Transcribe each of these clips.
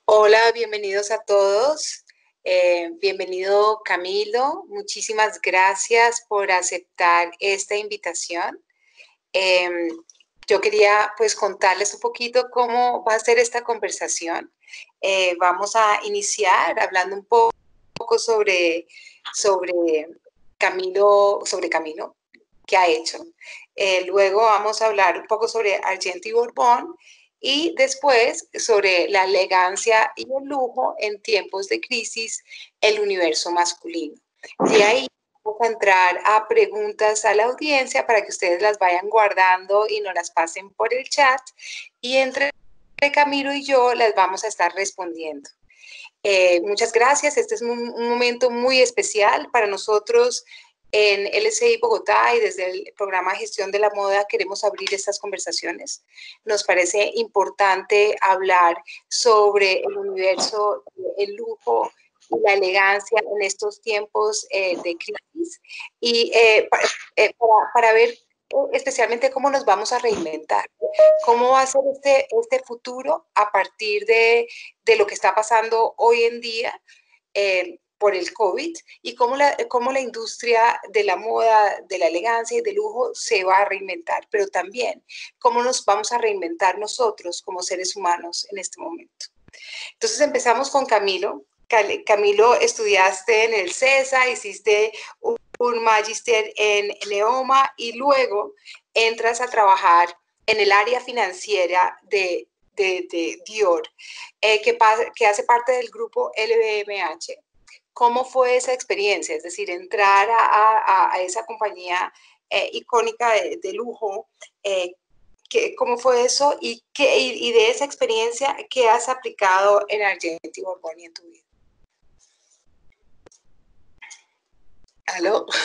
Hola, bienvenidos a todos. Bienvenido Camilo. Muchísimas gracias por aceptar esta invitación. Eh, yo quería pues contarles un poquito cómo va a ser esta conversación. Vamos a iniciar hablando un poco sobre Camilo, qué ha hecho. Luego vamos a hablar un poco sobre Argento y Borbón y después sobre la elegancia y el lujo en tiempos de crisis, el universo masculino. De ahí vamos a entrar a preguntas a la audiencia para que ustedes las vayan guardando y nos las pasen por el chat y entre Camilo y yo las vamos a estar respondiendo. Muchas gracias. Este es un momento muy especial para nosotros en LSI Bogotá y desde el programa de gestión de la moda queremos abrir estas conversaciones. Nos parece importante hablar sobre el universo, el lujo y la elegancia en estos tiempos de crisis y para ver especialmente cómo nos vamos a reinventar, cómo va a ser este futuro a partir de lo que está pasando hoy en día por el COVID y cómo la industria de la moda, de la elegancia y del lujo se va a reinventar, pero también cómo nos vamos a reinventar nosotros como seres humanos en este momento. Entonces empezamos con Camilo. Camilo, estudiaste en el CESA, hiciste un magíster en Neoma y luego entras a trabajar en el área financiera de Dior, que hace parte del grupo LVMH. ¿Cómo fue esa experiencia? Es decir, entrar a esa compañía icónica de lujo, ¿cómo fue eso? Y de esa experiencia, ¿qué has aplicado en Argento y Borbón y en tu vida? ¿Aló?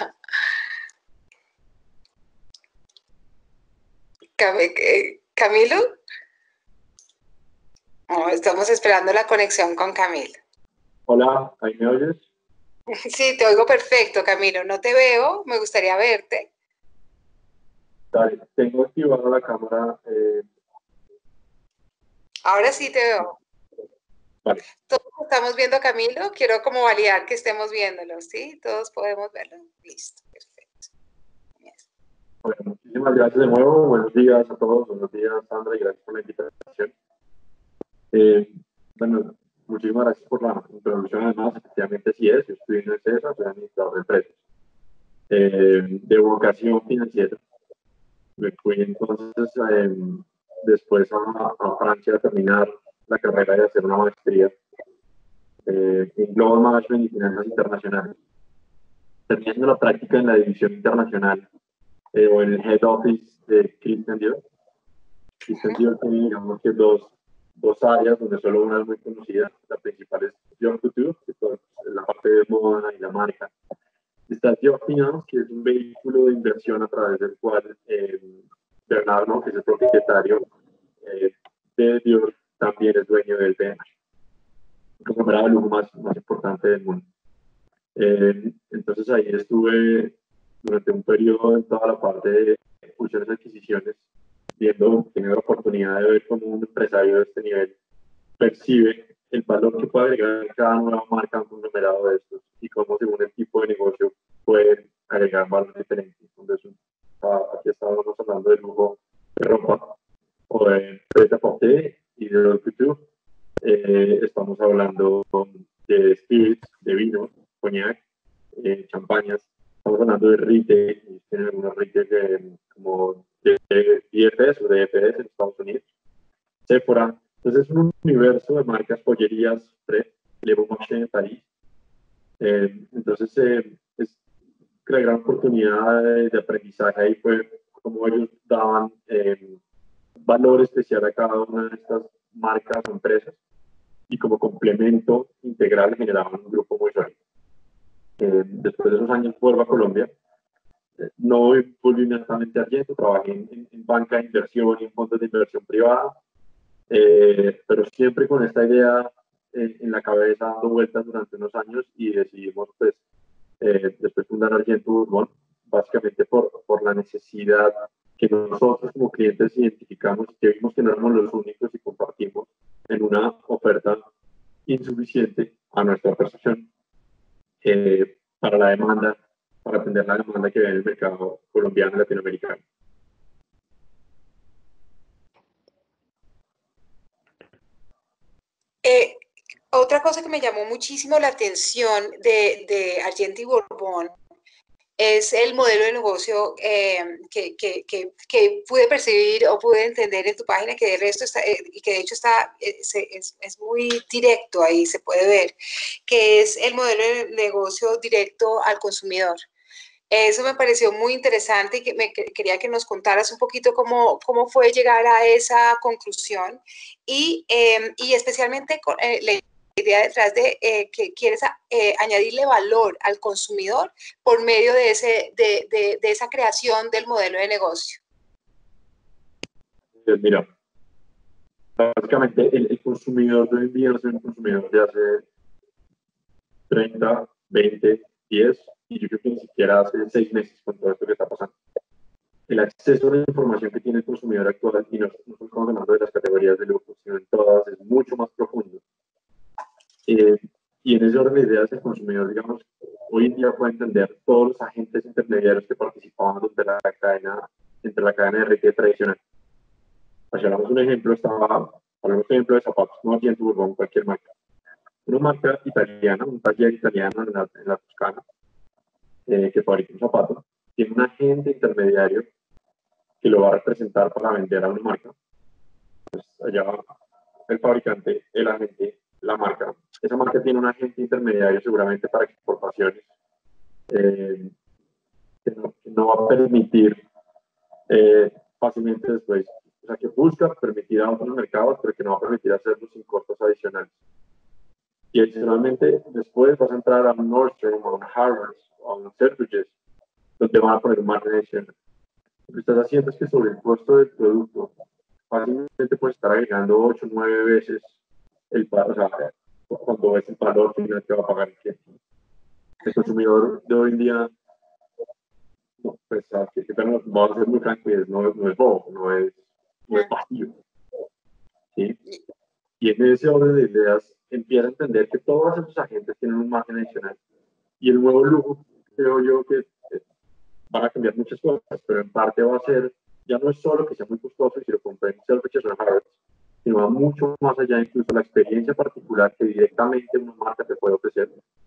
¿Camilo? Oh, estamos esperando la conexión con Camilo. Hola, ¿ahí me oyes? Sí, te oigo perfecto, Camilo. No te veo, me gustaría verte. Dale, tengo activada la cámara. Ahora sí te veo. Vale. Todos estamos viendo a Camilo. Quiero como validar que estemos viéndolo, ¿sí? Todos podemos verlo. Listo, perfecto. Bueno, muchísimas gracias de nuevo. Buenos días a todos. Buenos días, Sandra, y gracias por la invitación. Bueno, muchísimas gracias por la introducción. Además, efectivamente sí es. Yo estoy en el CESA, soy administrador de empresas. De vocación financiera. Me fui entonces después a Francia a terminar la carrera y hacer una maestría en Global Management y Finanzas Internacionales. Terminando la práctica en la división internacional o en el Head Office de Christian Dior. Christian Dior tiene, digamos que dos áreas donde solo una es muy conocida. La principal es Dior Couture, que es la parte de moda y la marca. Está Dior Finance, que es un vehículo de inversión a través del cual Bernardo, que es el propietario de Dior, también es dueño del BMH, el conglomerado de lujo más importante del mundo. Entonces ahí estuve durante un periodo en toda la parte de fusiones y adquisiciones, teniendo la oportunidad de ver cómo un empresario de este nivel percibe el valor que puede agregar cada nueva marca a un conglomerado de estos y cómo según el tipo de negocio pueden agregar valor diferente. Entonces, aquí estábamos hablando de lujo de ropa o de prêt-à-porter y de haute couture. Estamos hablando de spirits, de vino, coñac, champañas. Estamos hablando de retail, tienen algunos retail como de IFS o de EFS en Estados Unidos, Sephora. Entonces es un universo de marcas, joyerías, Le Bon Marché en París. Entonces es la gran oportunidad de aprendizaje ahí fue como ellos daban valor especial a cada una de estas marcas o empresas y como complemento integral generaban un grupo muy sólido. Después de esos años vuelvo a Colombia. No volví inmediatamente a Argento, trabajé en banca de inversión y en fondos de inversión privada, pero siempre con esta idea en la cabeza dando vueltas durante unos años y decidimos pues después fundar Argento Borbón, básicamente por la necesidad que nosotros como clientes identificamos y que vimos que no éramos los únicos y compartimos en una oferta insuficiente a nuestra percepción para la demanda, para atender la demanda que ve en el mercado colombiano y latinoamericano. Otra cosa que me llamó muchísimo la atención de Argenti Bourbon es el modelo de negocio que pude percibir o pude entender en tu página, que de resto está, y que de hecho está, es muy directo ahí, se puede ver, que es el modelo de negocio directo al consumidor. Eso me pareció muy interesante y quería que nos contaras un poquito cómo fue llegar a esa conclusión y especialmente la idea detrás de que quieres añadirle valor al consumidor por medio de esa creación del modelo de negocio. Mira, básicamente el consumidor de hoy en día no es un consumidor de hace 30, 20, 10 y yo creo que ni siquiera hace 6 meses con todo esto que está pasando. El acceso a la información que tiene el consumidor actual, y no estamos hablando de las categorías de lujo, sino en todas, es mucho más profundo. Y en ese orden de ideas, el consumidor, digamos, hoy en día puede entender todos los agentes intermediarios que participaban entre la cadena de retail tradicional. Si hablamos de un ejemplo, hablamos de un ejemplo de zapatos, no Argenti Bourbon, cualquier marca. Una marca italiana, un taller italiano en la Toscana, que fabrica un zapato, tiene un agente intermediario que lo va a representar para vender a una marca. Pues allá va el fabricante, el agente, la marca. Esa marca tiene un agente intermediario seguramente para exportaciones que no va a permitir fácilmente después, o sea, que busca permitir a otros mercados, pero que no va a permitir hacerlo sin costos adicionales. Y adicionalmente, después vas a entrar a un Nordstrom, a un Harrods, a un Selfridges, donde van a poner un margen adicional. Lo que estás haciendo es que sobre el costo del producto, fácilmente puedes estar agregando 8 o 9 veces o sea, cuando es el valor final que va a pagar el cliente. El consumidor de hoy en día, no, pues, vamos a ser muy francos, no es bobo, no es pasivo. ¿Sí? Y en ese orden de ideas empieza a entender que todos esos agentes tienen un margen adicional. Y el nuevo lujo, creo yo que van a cambiar muchas cosas, pero en parte va a ser, ya no es solo que sea muy costoso y si lo compré en Selfridges o en Harrods, sino va mucho más allá, incluso la experiencia particular que directamente una marca te puede ofrecer.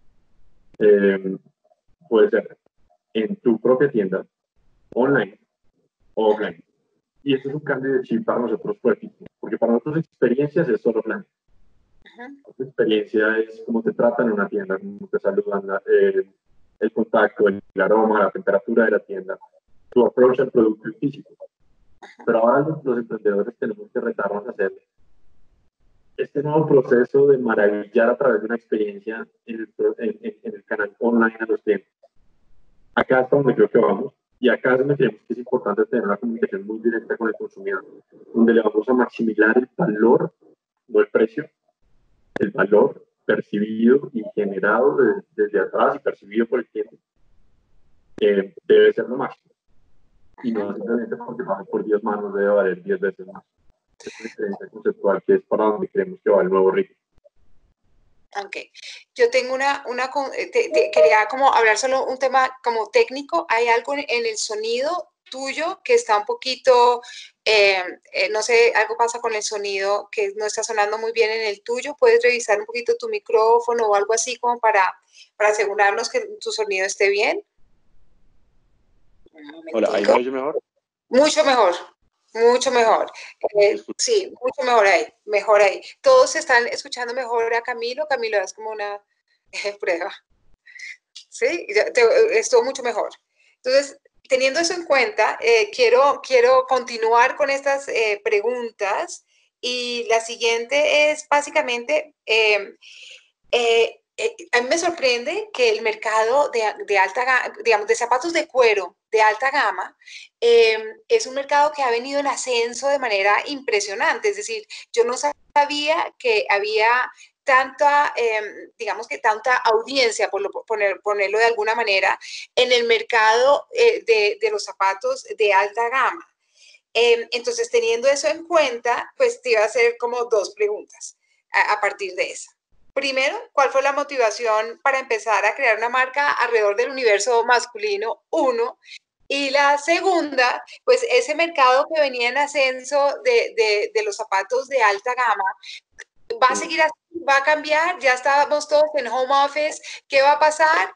Puede ser en tu propia tienda, online o offline. Y eso es un cambio de chip para nosotros fuertísimo, porque para nosotros experiencias es solo offline. Tu experiencia es cómo te tratan en una tienda, cómo te saludan, el contacto, el aroma, la temperatura de la tienda, tu approach al producto físico. Pero ahora los emprendedores tenemos que retarnos a hacer este nuevo proceso de maravillar a través de una experiencia en el canal online a los clientes. Acá es donde creo que vamos, y acá es donde creemos que es importante tener una comunicación muy directa con el consumidor, donde le vamos a maximizar el valor, no el precio, el valor percibido y generado desde atrás y percibido por el cliente, debe ser lo máximo. Y no simplemente porque pase por 10 manos debe valer 10 veces más. Es una experiencia conceptual que es para donde creemos que va el nuevo ritmo. Ok. Yo tengo quería como hablar solo un tema como técnico. ¿Hay algo en el sonido tuyo que está un poquito, no sé, algo pasa con el sonido que no está sonando muy bien en el tuyo? ¿Puedes revisar un poquito tu micrófono o algo así como para asegurarnos que tu sonido esté bien? Hola, ¿ahí me oye mejor? Mucho mejor. Mucho mejor. Sí, mucho mejor ahí, mejor ahí. Todos están escuchando mejor a Camilo. Camilo, es como una prueba. Sí, estuvo mucho mejor. Entonces, teniendo eso en cuenta, quiero continuar con estas preguntas y la siguiente es básicamente, a mí me sorprende que el mercado de alta gama, digamos, de zapatos de cuero de alta gama, es un mercado que ha venido en ascenso de manera impresionante. Es decir, yo no sabía que había tanta, digamos que tanta audiencia, ponerlo de alguna manera, en el mercado de los zapatos de alta gama. Entonces, teniendo eso en cuenta, pues te iba a hacer como dos preguntas a partir de esa. Primero, ¿cuál fue la motivación para empezar a crear una marca alrededor del universo masculino? Uno. Y la segunda, pues ese mercado que venía en ascenso de los zapatos de alta gama, ¿va a seguir así? ¿Va a cambiar? Ya estábamos todos en home office. ¿Qué va a pasar?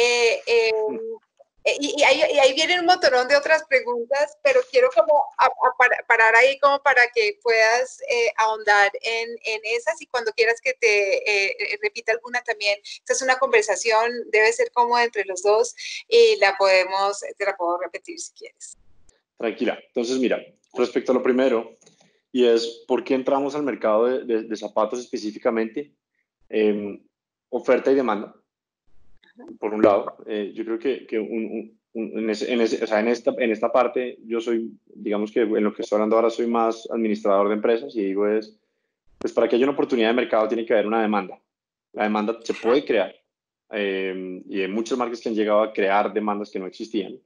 Y ahí vienen un montón de otras preguntas, pero quiero como parar ahí como para que puedas ahondar en esas y cuando quieras que te repita alguna también. Esta es una conversación, debe ser como entre los dos y te la puedo repetir si quieres. Tranquila. Entonces, mira, respecto a lo primero, y es por qué entramos al mercado de zapatos específicamente, oferta y demanda. Por un lado, yo creo que en esta parte yo soy, digamos que en lo que estoy hablando ahora soy más administrador de empresas y digo es, pues para que haya una oportunidad de mercado tiene que haber una demanda. La demanda se puede crear y hay muchas marcas que han llegado a crear demandas que no existían.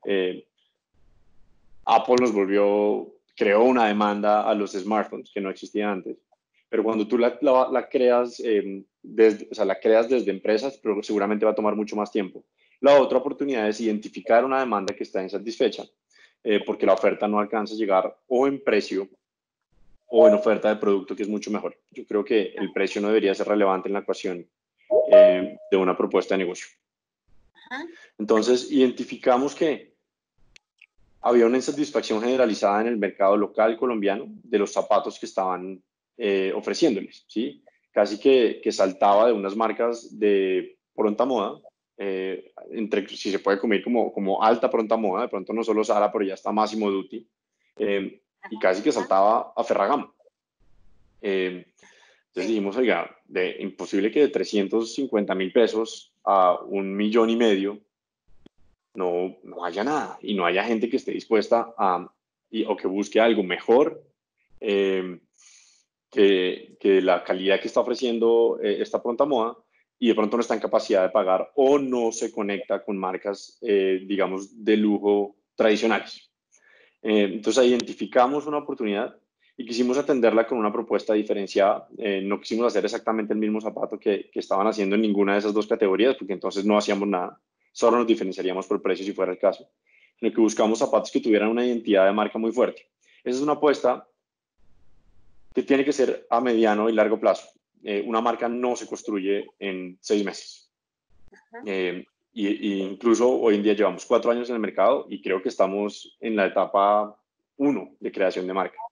Apple creó una demanda a los smartphones que no existían antes. Pero cuando tú la creas, la creas desde empresas, pero seguramente va a tomar mucho más tiempo. La otra oportunidad es identificar una demanda que está insatisfecha, porque la oferta no alcanza a llegar o en precio o en oferta de producto, que es mucho mejor. Yo creo que el precio no debería ser relevante en la ecuación de una propuesta de negocio. Entonces, identificamos que había una insatisfacción generalizada en el mercado local colombiano de los zapatos que estaban ofreciéndoles, ¿sí? Casi que saltaba de unas marcas de pronta moda, si se puede comer como alta pronta moda, de pronto no solo Zara, pero ya está Massimo Dutti, y casi que saltaba a Ferragamo. Entonces dijimos, oiga, imposible que de 350.000 pesos a 1,5 millones no haya nada y no haya gente que esté dispuesta o que busque algo mejor que la calidad que está ofreciendo esta pronta moda y de pronto no está en capacidad de pagar o no se conecta con marcas, digamos, de lujo tradicionales. Entonces identificamos una oportunidad y quisimos atenderla con una propuesta diferenciada. No quisimos hacer exactamente el mismo zapato que estaban haciendo en ninguna de esas dos categorías, porque entonces no hacíamos nada. Solo nos diferenciaríamos por precio si fuera el caso. Sino que buscamos zapatos que tuvieran una identidad de marca muy fuerte. Esa es una apuesta que tiene que ser a mediano y largo plazo. Una marca no se construye en 6 meses. Y incluso hoy en día llevamos 4 años en el mercado y creo que estamos en la etapa 1 de creación de marca.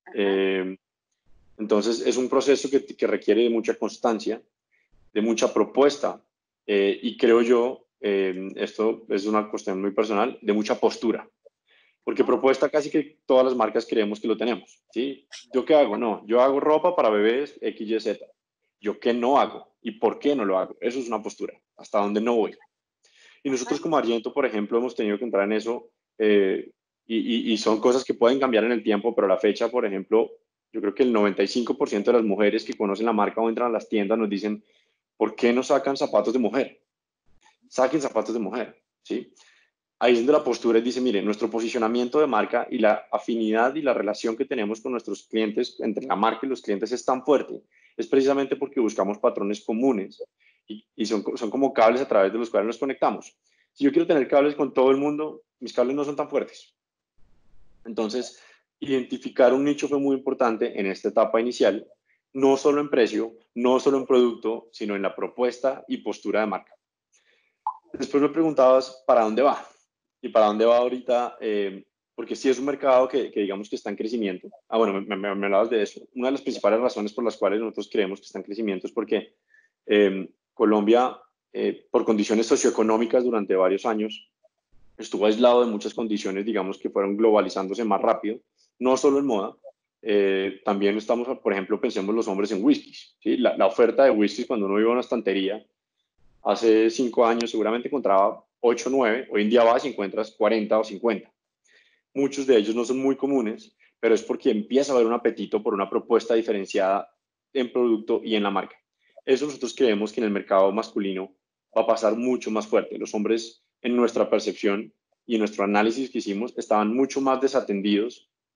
Entonces es un proceso que requiere de mucha constancia, de mucha propuesta y creo yo, esto es una cuestión muy personal, de mucha postura. Porque propuesta casi que todas las marcas creemos que lo tenemos, ¿sí? ¿Yo qué hago? No, yo hago ropa para bebés X, Y, Z. ¿Yo qué no hago? ¿Y por qué no lo hago? Eso es una postura, hasta dónde no voy. Y nosotros como Argento, por ejemplo, hemos tenido que entrar en eso y son cosas que pueden cambiar en el tiempo, pero a la fecha, por ejemplo, yo creo que el 95% de las mujeres que conocen la marca o entran a las tiendas nos dicen, ¿por qué no sacan zapatos de mujer? Saquen zapatos de mujer, ¿sí? Ahí es donde la postura dice, mire, nuestro posicionamiento de marca y la afinidad y la relación que tenemos con nuestros clientes, entre la marca y los clientes, es tan fuerte. Es precisamente porque buscamos patrones comunes y son como cables a través de los cuales nos conectamos. Si yo quiero tener cables con todo el mundo, mis cables no son tan fuertes. Entonces, identificar un nicho fue muy importante en esta etapa inicial, no solo en precio, no solo en producto, sino en la propuesta y postura de marca. Después me preguntabas, ¿para dónde va? ¿Y para dónde va ahorita? Porque sí es un mercado que digamos que está en crecimiento. Bueno, me hablabas de eso. Una de las principales razones por las cuales nosotros creemos que está en crecimiento es porque Colombia, por condiciones socioeconómicas durante varios años, estuvo aislado de muchas condiciones, digamos, que fueron globalizándose más rápido, no solo en moda. También estamos, por ejemplo, pensemos los hombres en whiskies, ¿sí? La oferta de whiskies cuando uno iba a una estantería, hace 5 años seguramente encontraba 8 o 9, hoy en día vas y encuentras 40 o 50. Muchos de ellos no son muy comunes, pero es porque empieza a haber un apetito por una propuesta diferenciada en producto y en la marca. Eso nosotros creemos que en el mercado masculino va a pasar mucho más fuerte. Los hombres, en nuestra percepción y en nuestro análisis que hicimos, estaban mucho más desatendidos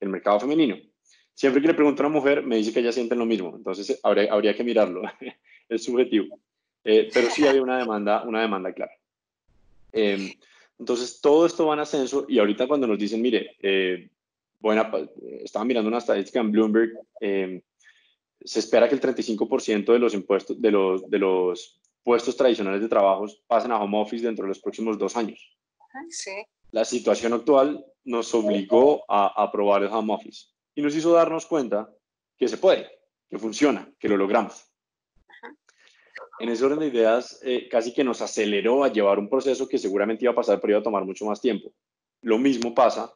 el mercado femenino. Siempre que le pregunto a una mujer, me dice que ellas sienten lo mismo, entonces habría que mirarlo, es subjetivo. Pero sí había una demanda clara. Entonces, todo esto va en ascenso y ahorita cuando nos dicen, mire, estaba mirando una estadística en Bloomberg, se espera que el 35% de los impuestos, de los puestos tradicionales de trabajos pasen a home office dentro de los próximos 2 años. Sí. La situación actual nos obligó a aprobar el home office y nos hizo darnos cuenta que se puede, que funciona, que lo logramos. En ese orden de ideas, casi que nos aceleró a llevar un proceso que seguramente iba a pasar, pero iba a tomar mucho más tiempo. Lo mismo pasa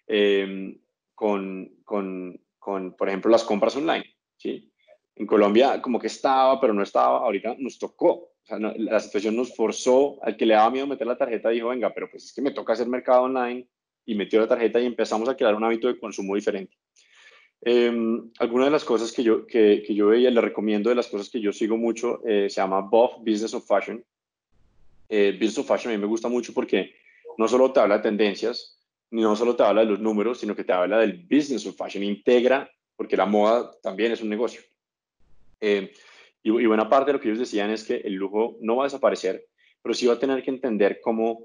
por ejemplo, las compras online, ¿sí? En Colombia como que estaba, pero no estaba, ahorita nos tocó. O sea, la situación nos forzó, al que le daba miedo meter la tarjeta dijo, venga, pero pues es que me toca hacer mercado online, y metió la tarjeta y empezamos a crear un hábito de consumo diferente. Algunas de las cosas que yo veía, le recomiendo, de las cosas que yo sigo mucho, se llama BOF, Business of Fashion. Business of Fashion a mí me gusta mucho porque no solo te habla de tendencias, ni no solo te habla de los números, sino que te habla del Business of Fashion, integra, porque la moda también es un negocio. Y buena parte de lo que ellos decían es que el lujo no va a desaparecer, pero sí va a tener que entender cómo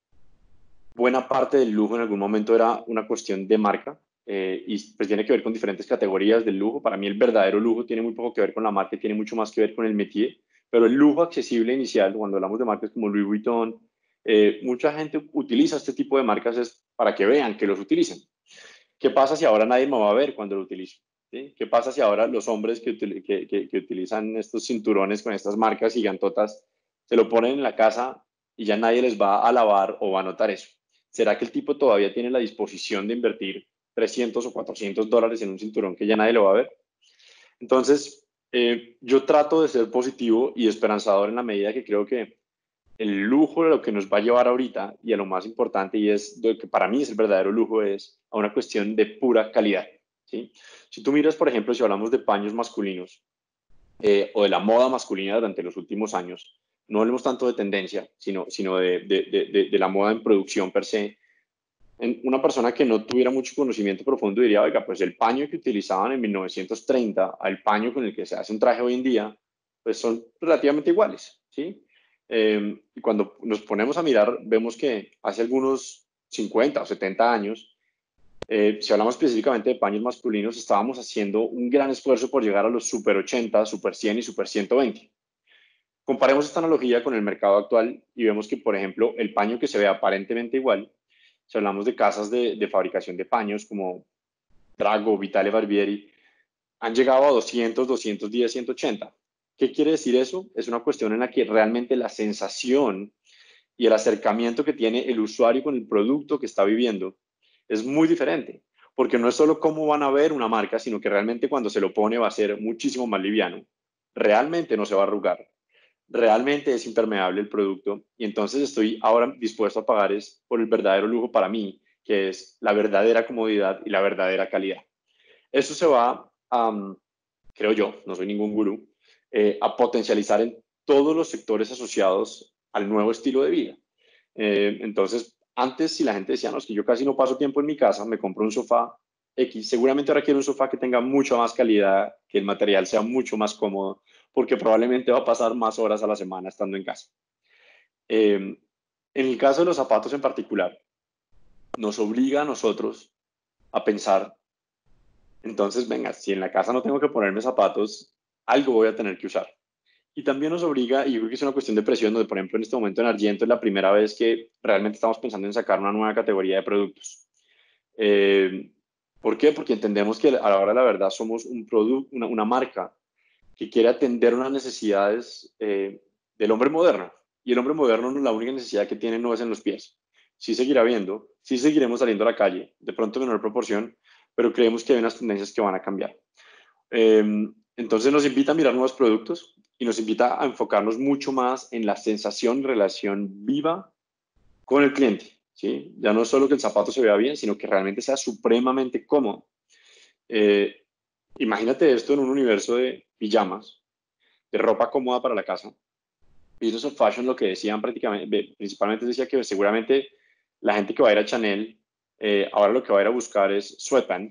buena parte del lujo en algún momento era una cuestión de marca, y pues tiene que ver con diferentes categorías del lujo. Para mí el verdadero lujo tiene muy poco que ver con la marca, tiene mucho más que ver con el métier, pero el lujo accesible inicial, cuando hablamos de marcas como Louis Vuitton, mucha gente utiliza este tipo de marcas es para que vean que los utilizan. ¿Qué pasa si ahora nadie me va a ver cuando lo utilizo? ¿Sí? ¿Qué pasa si ahora los hombres que utilizan estos cinturones con estas marcas gigantotas se lo ponen en la casa y ya nadie les va a lavar o va a notar eso? ¿Será que el tipo todavía tiene la disposición de invertir 300 o 400 dólares en un cinturón que ya nadie lo va a ver? Entonces, yo trato de ser positivo y esperanzador en la medida que creo que el lujo de lo que nos va a llevar ahorita y a lo más importante, y es lo que para mí es el verdadero lujo, es a una cuestión de pura calidad, ¿sí? Si tú miras, por ejemplo, si hablamos de paños masculinos, o de la moda masculina durante los últimos años, no hablemos tanto de tendencia, sino de la moda en producción per se. Una persona que no tuviera mucho conocimiento profundo diría, oiga, pues el paño que utilizaban en 1930 al paño con el que se hace un traje hoy en día, pues son relativamente iguales, ¿sí? Y cuando nos ponemos a mirar, vemos que hace algunos 50 o 70 años, si hablamos específicamente de paños masculinos, estábamos haciendo un gran esfuerzo por llegar a los Super 80, Super 100 y Super 120. Comparemos esta analogía con el mercado actual y vemos que, por ejemplo, el paño que se ve aparentemente igual, si hablamos de casas de fabricación de paños como Drago, Vitale Barbieri, han llegado a 200, 210, 180. ¿Qué quiere decir eso? Es una cuestión en la que realmente la sensación y el acercamiento que tiene el usuario con el producto que está viviendo es muy diferente, porque no es solo cómo van a ver una marca, sino que realmente cuando se lo pone va a ser muchísimo más liviano, realmente no se va a arrugar, realmente es impermeable el producto, y entonces estoy ahora dispuesto a pagar es por el verdadero lujo para mí, que es la verdadera comodidad y la verdadera calidad. Eso se va a, creo yo, no soy ningún gurú, a potencializar en todos los sectores asociados al nuevo estilo de vida. Entonces, antes si la gente decía, no, es que yo casi no paso tiempo en mi casa, me compro un sofá X, seguramente ahora quiero un sofá que tenga mucha más calidad, que el material sea mucho más cómodo, porque probablemente va a pasar más horas a la semana estando en casa. En el caso de los zapatos en particular, nos obliga a nosotros a pensar, entonces, venga, si en la casa no tengo que ponerme zapatos, algo voy a tener que usar. Y también nos obliga, y yo creo que es una cuestión de presión, donde por ejemplo en este momento en Argento es la primera vez que realmente estamos pensando en sacar una nueva categoría de productos. Eh, ¿Por qué? Porque entendemos que a la hora de la verdad somos un producto, una marca que quiere atender unas necesidades del hombre moderno. Y el hombre moderno, la única necesidad que tiene no es en los pies. Sí seguirá viendo, sí seguiremos saliendo a la calle, de pronto en menor proporción, pero creemos que hay unas tendencias que van a cambiar. Entonces nos invita a mirar nuevos productos y nos invita a enfocarnos mucho más en la sensación, relación viva con el cliente, ¿sí? Ya no solo que el zapato se vea bien, sino que realmente sea supremamente cómodo. Eh, Imagínate esto en un universo de pijamas, de ropa cómoda para la casa. Business of Fashion lo que decían prácticamente, principalmente decía que seguramente la gente que va a ir a Chanel, ahora lo que va a ir a buscar es sweatpants,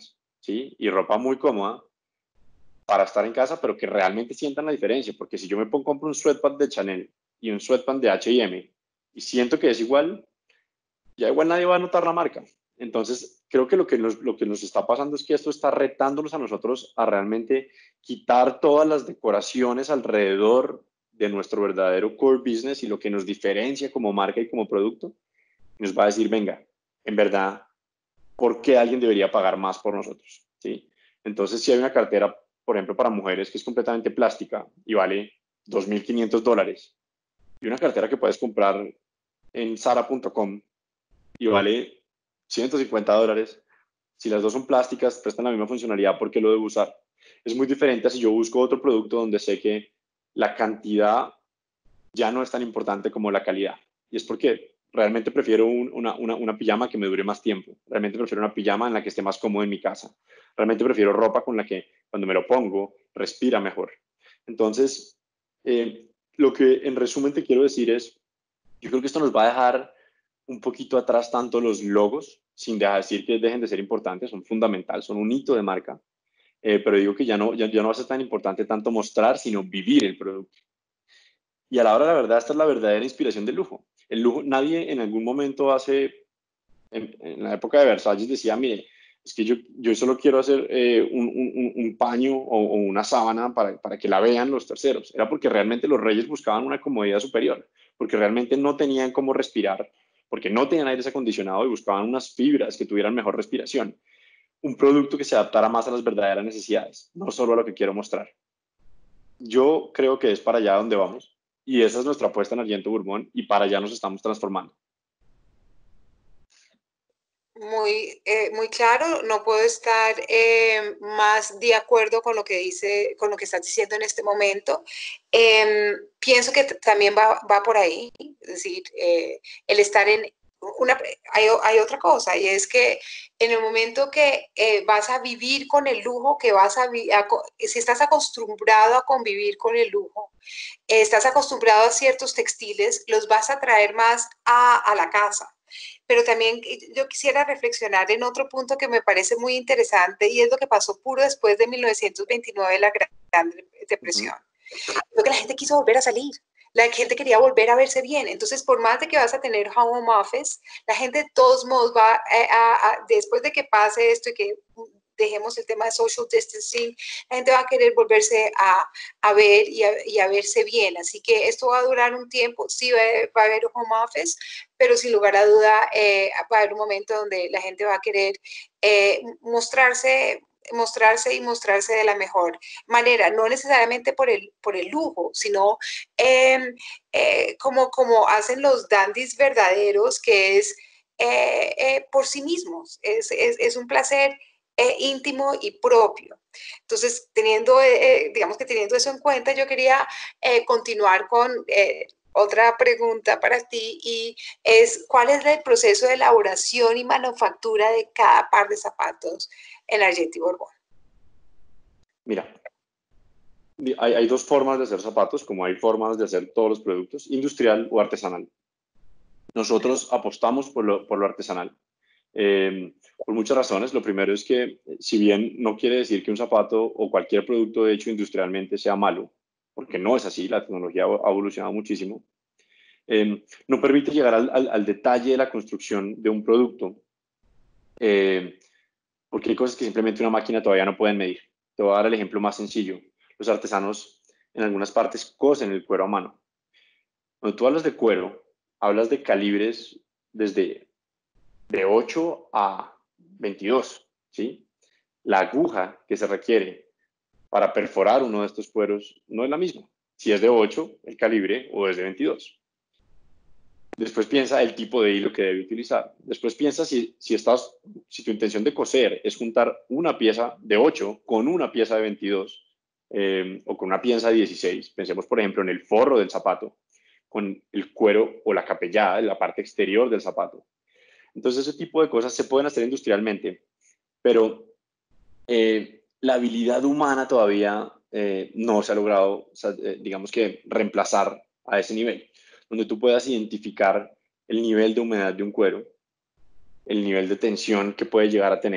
¿sí? Y ropa muy cómoda para estar en casa, pero que realmente sientan la diferencia, porque si yo me pongo, compro un sweatpant de Chanel y un sweatpant de H&M y siento que es igual, ya igual nadie va a notar la marca. Entonces, creo que lo que nos está pasando es que esto está retándonos a nosotros a realmente quitar todas las decoraciones alrededor de nuestro verdadero core business y lo que nos diferencia como marca y como producto. Nos va a decir, venga, en verdad, ¿por qué alguien debería pagar más por nosotros? ¿Sí? Entonces, si hay una cartera, por ejemplo, para mujeres que es completamente plástica y vale $2.500 y una cartera que puedes comprar en Zara.com y vale $150, si las dos son plásticas, prestan la misma funcionalidad, ¿por qué lo debo usar? Es muy diferente a si yo busco otro producto donde sé que la cantidad ya no es tan importante como la calidad. Y es porque realmente prefiero una pijama que me dure más tiempo. Realmente prefiero una pijama en la que esté más cómodo en mi casa. Realmente prefiero ropa con la que cuando me lo pongo respira mejor. Entonces, lo que en resumen te quiero decir es, yo creo que esto nos va a dejar un poquito atrás tanto los logos, sin decir que dejen de ser importantes, son fundamentales, son un hito de marca, pero digo que ya no va a ser tan importante tanto mostrar, sino vivir el producto. Y a la hora de la verdad, esta es la verdadera inspiración del lujo. El lujo, nadie en algún momento en la época de Versalles decía, mire, es que yo solo quiero hacer un paño o una sábana para que la vean los terceros. Era porque realmente los reyes buscaban una comodidad superior, porque realmente no tenían cómo respirar, porque no tenían aire acondicionado y buscaban unas fibras que tuvieran mejor respiración. Un producto que se adaptara más a las verdaderas necesidades, no solo a lo que quiero mostrar. Yo creo que es para allá donde vamos y esa es nuestra apuesta en Argento Bourbon y para allá nos estamos transformando. Muy claro, no puedo estar más de acuerdo con lo que dice, con lo que estás diciendo en este momento. Pienso que también va por ahí, es decir, el estar en hay otra cosa y es que en el momento que vas a vivir con el lujo, que si estás acostumbrado a convivir con el lujo, estás acostumbrado a ciertos textiles, los vas a traer más a la casa. Pero también yo quisiera reflexionar en otro punto que me parece muy interesante y es lo que pasó puro después de 1929, la Gran Depresión. Lo que la gente quiso volver a salir. La gente quería volver a verse bien. Entonces, por más de que vas a tener home office, la gente de todos modos va después de que pase esto y que dejemos el tema de social distancing, la gente va a querer volverse a ver y a verse bien. Así que esto va a durar un tiempo. Sí va a haber home office, pero sin lugar a duda va a haber un momento donde la gente va a querer mostrarse y mostrarse de la mejor manera, no necesariamente por el lujo, sino como hacen los dandies verdaderos, que es por sí mismos, es un placer íntimo y propio. Entonces, digamos que teniendo eso en cuenta, yo quería continuar con otra pregunta para ti y es, ¿cuál es el proceso de elaboración y manufactura de cada par de zapatos en Argenti Bourbon? Mira, hay dos formas de hacer zapatos, como hay formas de hacer todos los productos, industrial o artesanal. Nosotros apostamos por lo artesanal, por muchas razones. Lo primero es que, si bien no quiere decir que un zapato o cualquier producto hecho industrialmente sea malo, porque no es así, la tecnología ha evolucionado muchísimo, no permite llegar al detalle de la construcción de un producto, eh, porque hay cosas que simplemente una máquina todavía no puede medir. Te voy a dar el ejemplo más sencillo. Los artesanos en algunas partes cosen el cuero a mano. Cuando tú hablas de cuero, hablas de calibres desde de 8 a 22, ¿sí? La aguja que se requiere para perforar uno de estos cueros no es la misma. Si es de 8, el calibre, o es de 22. Después piensa el tipo de hilo que debe utilizar. Después piensa si tu intención de coser es juntar una pieza de 8 con una pieza de 22 o con una pieza de 16. Pensemos, por ejemplo, en el forro del zapato, con el cuero o la capellada, la parte exterior del zapato. Entonces, ese tipo de cosas se pueden hacer industrialmente, pero la habilidad humana todavía no se ha logrado, digamos que, reemplazar a ese nivel, donde tú puedas identificar el nivel de humedad de un cuero, el nivel de tensión que puede llegar a tener,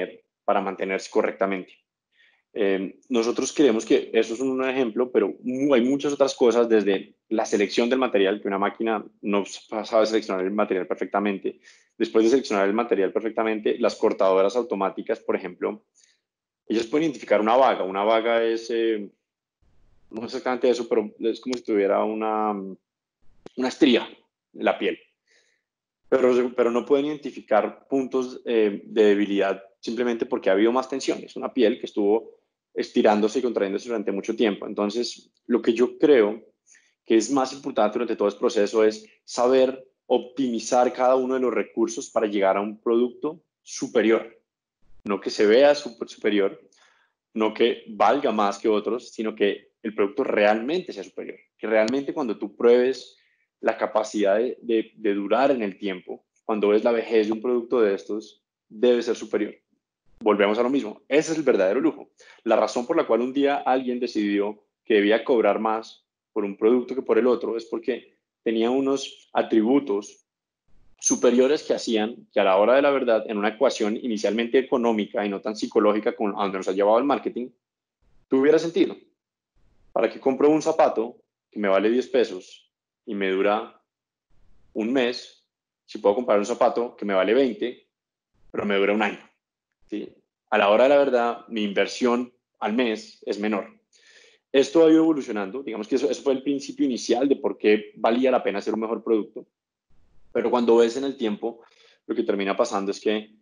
para mantenerse correctamente. Nosotros creemos que eso es un ejemplo, pero hay muchas otras cosas, desde la selección del material, que una máquina no sabe seleccionar el material perfectamente. Después de seleccionar el material perfectamente, las cortadoras automáticas, por ejemplo, ellas pueden identificar una vaga. Una vaga es, no es exactamente eso, pero es como si tuviera una estría en la piel. Pero no pueden identificar puntos de debilidad simplemente porque ha habido más tensión. Es una piel que estuvo estirándose y contrayéndose durante mucho tiempo. Entonces, lo que yo creo que es más importante durante todo este proceso es saber optimizar cada uno de los recursos para llegar a un producto superior. No que se vea superior, no que valga más que otros, sino que el producto realmente sea superior. Que realmente cuando tú pruebes la capacidad de durar en el tiempo, cuando ves la vejez de un producto de estos, debe ser superior. Volvemos a lo mismo. Ese es el verdadero lujo. La razón por la cual un día alguien decidió que debía cobrar más por un producto que por el otro es porque tenía unos atributos superiores que hacían que a la hora de la verdad, en una ecuación inicialmente económica y no tan psicológica como a donde nos ha llevado el marketing, tuviera sentido. ¿Para qué compro un zapato que me vale 10 pesos y me dura un mes, si puedo comprar un zapato que me vale 20, pero me dura un año? ¿Sí? A la hora de la verdad, mi inversión al mes es menor. Esto ha ido evolucionando. Digamos que eso fue el principio inicial de por qué valía la pena hacer un mejor producto. Pero cuando ves en el tiempo, lo que termina pasando es que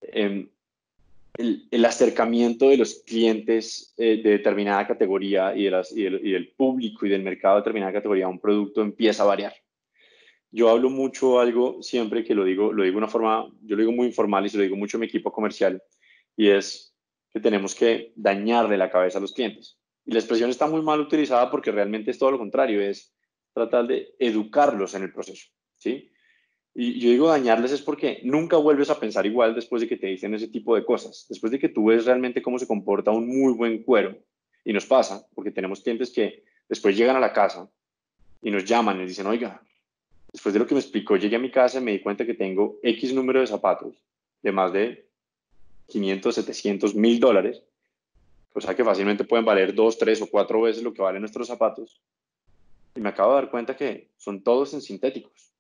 el acercamiento de los clientes de determinada categoría y del público y del mercado de determinada categoría a un producto empieza a variar. Yo hablo mucho algo siempre que lo digo de una forma, yo lo digo muy informal y se lo digo mucho a mi equipo comercial, y es que tenemos que dañarle la cabeza a los clientes. Y la expresión está muy mal utilizada porque realmente es todo lo contrario, es tratar de educarlos en el proceso, ¿sí? Y yo digo dañarles es porque nunca vuelves a pensar igual después de que te dicen ese tipo de cosas. Después de que tú ves realmente cómo se comporta un muy buen cuero, y nos pasa, porque tenemos clientes que después llegan a la casa y nos llaman y nos dicen, oiga, después de lo que me explicó, llegué a mi casa y me di cuenta que tengo X número de zapatos de más de 500, 700, $1000, o sea que fácilmente pueden valer 2, 3 o 4 veces lo que valen nuestros zapatos. Y me acabo de dar cuenta que son todos en sintéticos.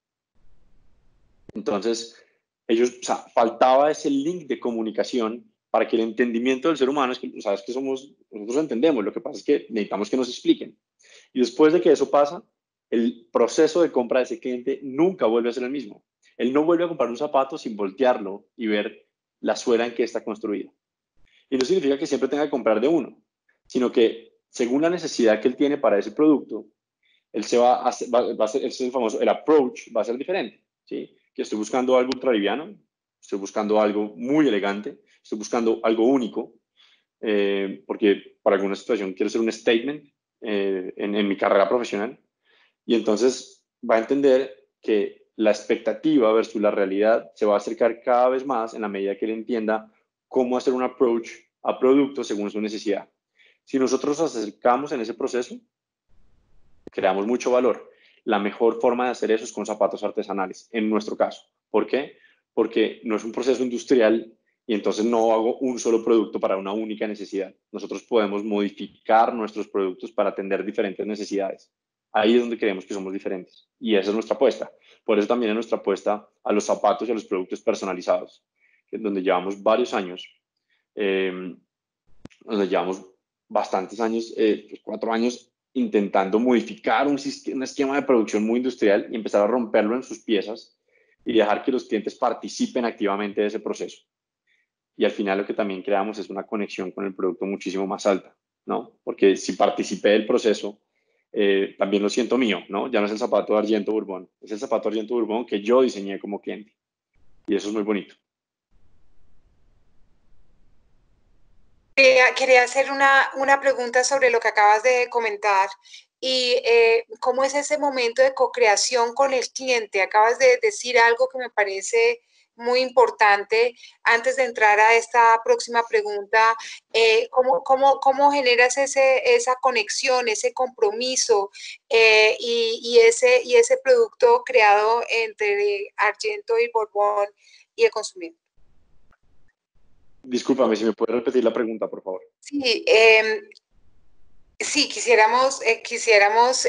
Entonces, o sea, faltaba ese link de comunicación para que el entendimiento del ser humano, es que, sabes que nosotros entendemos, lo que pasa es que necesitamos que nos expliquen. Y después de que eso pasa, el proceso de compra de ese cliente nunca vuelve a ser el mismo. Él no vuelve a comprar un zapato sin voltearlo y ver la suela en que está construida. Y no significa que siempre tenga que comprar de uno, sino que según la necesidad que él tiene para ese producto, él se va a hacer, va a ser, ese es el famoso, el approach va a ser diferente, ¿sí? Que estoy buscando algo ultraliviano, estoy buscando algo muy elegante, estoy buscando algo único, porque para alguna situación quiero hacer un statement en mi carrera profesional, y entonces va a entender que la expectativa versus la realidad se va a acercar cada vez más en la medida que él entienda cómo hacer un approach a productos según su necesidad. Si nosotros nos acercamos en ese proceso, creamos mucho valor. La mejor forma de hacer eso es con zapatos artesanales, en nuestro caso. ¿Por qué? Porque no es un proceso industrial y entonces no hago un solo producto para una única necesidad. Nosotros podemos modificar nuestros productos para atender diferentes necesidades. Ahí es donde creemos que somos diferentes y esa es nuestra apuesta. Por eso también es nuestra apuesta a los zapatos y a los productos personalizados, donde llevamos varios años, donde llevamos bastantes años, 4 años, intentando modificar un esquema de producción muy industrial y empezar a romperlo en sus piezas y dejar que los clientes participen activamente de ese proceso. Y al final lo que también creamos es una conexión con el producto muchísimo más alta, ¿no? Porque si participé del proceso, también lo siento mío, ¿no? Ya no es el zapato de Argento Bourbon, es el zapato de Argento Bourbon que yo diseñé como cliente. Y eso es muy bonito. Quería hacer una pregunta sobre lo que acabas de comentar y cómo es ese momento de co-creación con el cliente. Acabas de decir algo que me parece muy importante. Antes de entrar a esta próxima pregunta, ¿cómo generas esa conexión, ese compromiso y ese producto creado entre Argento y Bourbon y el consumidor? Discúlpame, si me puedes repetir la pregunta, por favor. Sí, sí, quisiéramos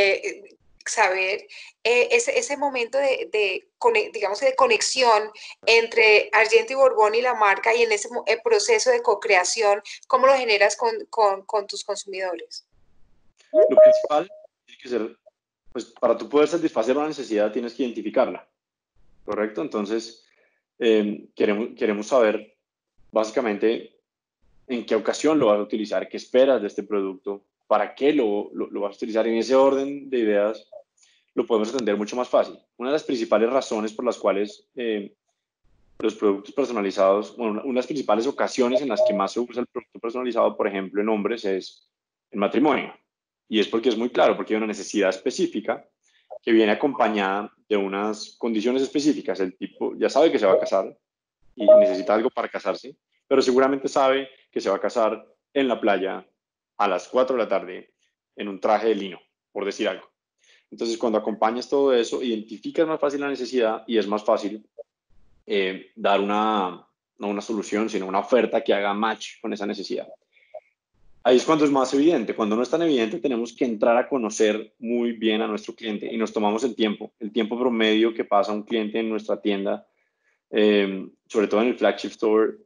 saber ese momento digamos, de conexión entre Argento y Borbón y la marca, y en ese proceso de co-creación, ¿cómo lo generas con tus consumidores? Lo principal tiene que ser, pues para tú poder satisfacer una necesidad tienes que identificarla, ¿correcto? Entonces, queremos saber básicamente en qué ocasión lo vas a utilizar, qué esperas de este producto, para qué lo vas a utilizar. En ese orden de ideas lo podemos entender mucho más fácil. Una de las principales razones por las cuales los productos personalizados, bueno, una de las principales ocasiones en las que más se usa el producto personalizado, por ejemplo, en hombres, es el matrimonio. Y es porque es muy claro, porque hay una necesidad específica que viene acompañada de unas condiciones específicas. El tipo ya sabe que se va a casar y necesita algo para casarse, pero seguramente sabe que se va a casar en la playa a las 4 de la tarde en un traje de lino, por decir algo. Entonces, cuando acompañas todo eso, identificas más fácil la necesidad y es más fácil dar no una solución, sino una oferta que haga match con esa necesidad. Ahí es cuando es más evidente. Cuando no es tan evidente, tenemos que entrar a conocer muy bien a nuestro cliente y nos tomamos el tiempo promedio que pasa un cliente en nuestra tienda, sobre todo en el flagship store,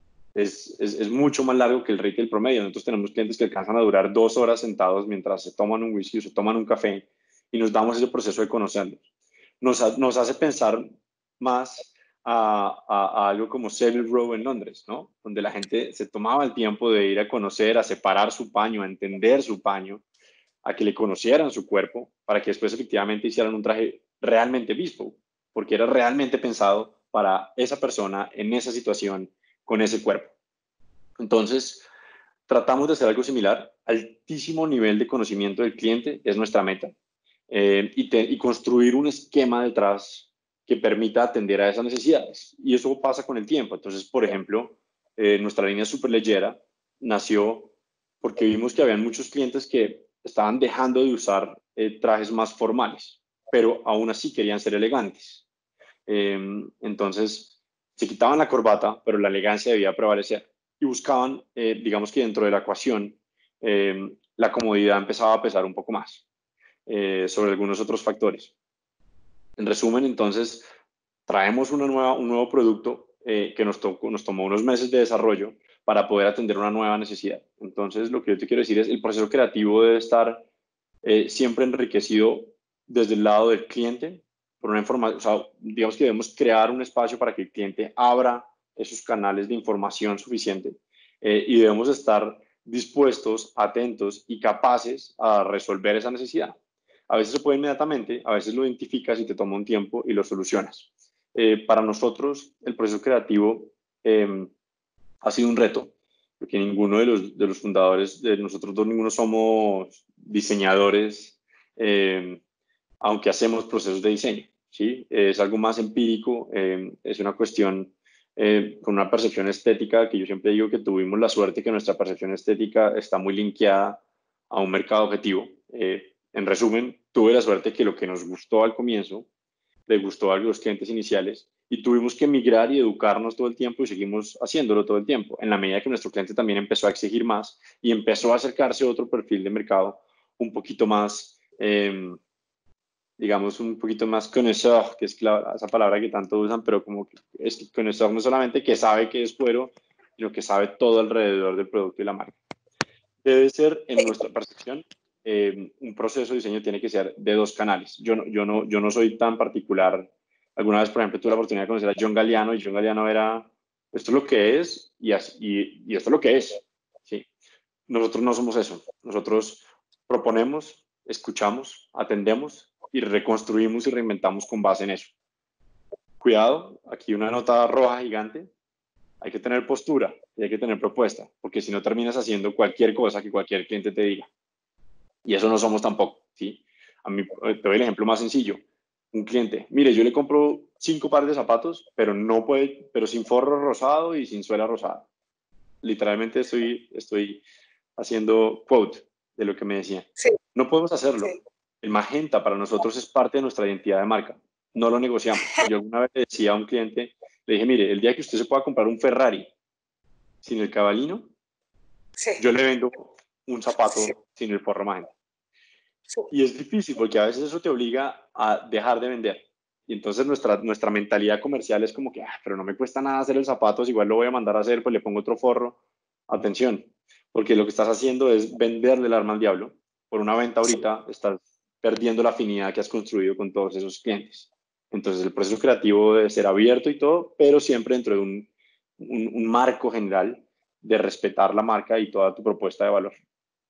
es mucho más largo que el retail promedio. Nosotros tenemos clientes que alcanzan a durar 2 horas sentados mientras se toman un whisky o se toman un café y nos damos ese proceso de conocerlos. Nos hace pensar más a algo como Savile Row en Londres, ¿no? Donde la gente se tomaba el tiempo de ir a conocer, a separar su paño, a entender su paño, a que le conocieran su cuerpo, para que después efectivamente hicieran un traje realmente bespoke, porque era realmente pensado para esa persona en esa situación con ese cuerpo. Entonces, tratamos de hacer algo similar. Altísimo nivel de conocimiento del cliente es nuestra meta. Y construir un esquema detrás que permita atender a esas necesidades. Y eso pasa con el tiempo. Entonces, por ejemplo, nuestra línea Superleggera nació porque vimos que habían muchos clientes que estaban dejando de usar trajes más formales, pero aún así querían ser elegantes. Entonces, se quitaban la corbata, pero la elegancia debía prevalecer. Y buscaban, digamos que dentro de la ecuación, la comodidad empezaba a pesar un poco más sobre algunos otros factores. En resumen, entonces, traemos un nuevo producto que nos tomó unos meses de desarrollo para poder atender una nueva necesidad. Entonces, lo que yo te quiero decir es, el proceso creativo debe estar siempre enriquecido desde el lado del cliente, por una información, o sea, digamos que debemos crear un espacio para que el cliente abra esos canales de información suficiente y debemos estar dispuestos, atentos y capaces a resolver esa necesidad. A veces se puede inmediatamente, a veces lo identificas y te toma un tiempo y lo solucionas. Para nosotros, el proceso creativo ha sido un reto, porque ninguno de los fundadores, de nosotros dos, ninguno somos diseñadores, aunque hacemos procesos de diseño, ¿sí? Es algo más empírico, es una cuestión con una percepción estética que yo siempre digo que tuvimos la suerte que nuestra percepción estética está muy linkeada a un mercado objetivo. En resumen, tuve la suerte que lo que nos gustó al comienzo le gustó a los clientes iniciales y tuvimos que migrar y educarnos todo el tiempo y seguimos haciéndolo todo el tiempo, en la medida que nuestro cliente también empezó a exigir más y empezó a acercarse a otro perfil de mercado un poquito más, digamos, un poquito más conocedor, que es esa palabra que tanto usan, pero como que es conocedor no solamente que sabe que es cuero, sino que sabe todo alrededor del producto y la marca. Debe ser, en nuestra percepción, un proceso de diseño tiene que ser de dos canales. Yo no soy tan particular. Alguna vez, por ejemplo, tuve la oportunidad de conocer a John Galliano y John Galliano era, esto es lo que es y esto es lo que es. ¿Sí? Nosotros no somos eso. Nosotros proponemos, escuchamos, atendemos y reconstruimos y reinventamos con base en eso. Cuidado, aquí una nota roja gigante. Hay que tener postura y hay que tener propuesta, porque si no terminas haciendo cualquier cosa que cualquier cliente te diga. Y eso no somos tampoco, ¿sí? A mí, te doy el ejemplo más sencillo. Un cliente, mire, yo le compro 5 pares de zapatos, pero sin forro rosado y sin suela rosada. Literalmente estoy haciendo quote de lo que me decía. Sí, No podemos hacerlo. sí. El magenta para nosotros es parte de nuestra identidad de marca. No lo negociamos. Yo alguna vez le decía a un cliente, le dije, mire, el día que usted se pueda comprar un Ferrari sin el cabalino, Sí, yo le vendo un zapato sí, sin el forro magenta. sí. Y es difícil porque a veces eso te obliga a dejar de vender. Y entonces nuestra mentalidad comercial es como que, pero no me cuesta nada hacer el zapato, igual lo voy a mandar a hacer, pues le pongo otro forro. Atención, porque lo que estás haciendo es venderle el arma al diablo. Por una venta ahorita estás perdiendo la afinidad que has construido con todos esos clientes. Entonces el proceso creativo debe ser abierto y todo, pero siempre dentro de un marco general de respetar la marca y toda tu propuesta de valor.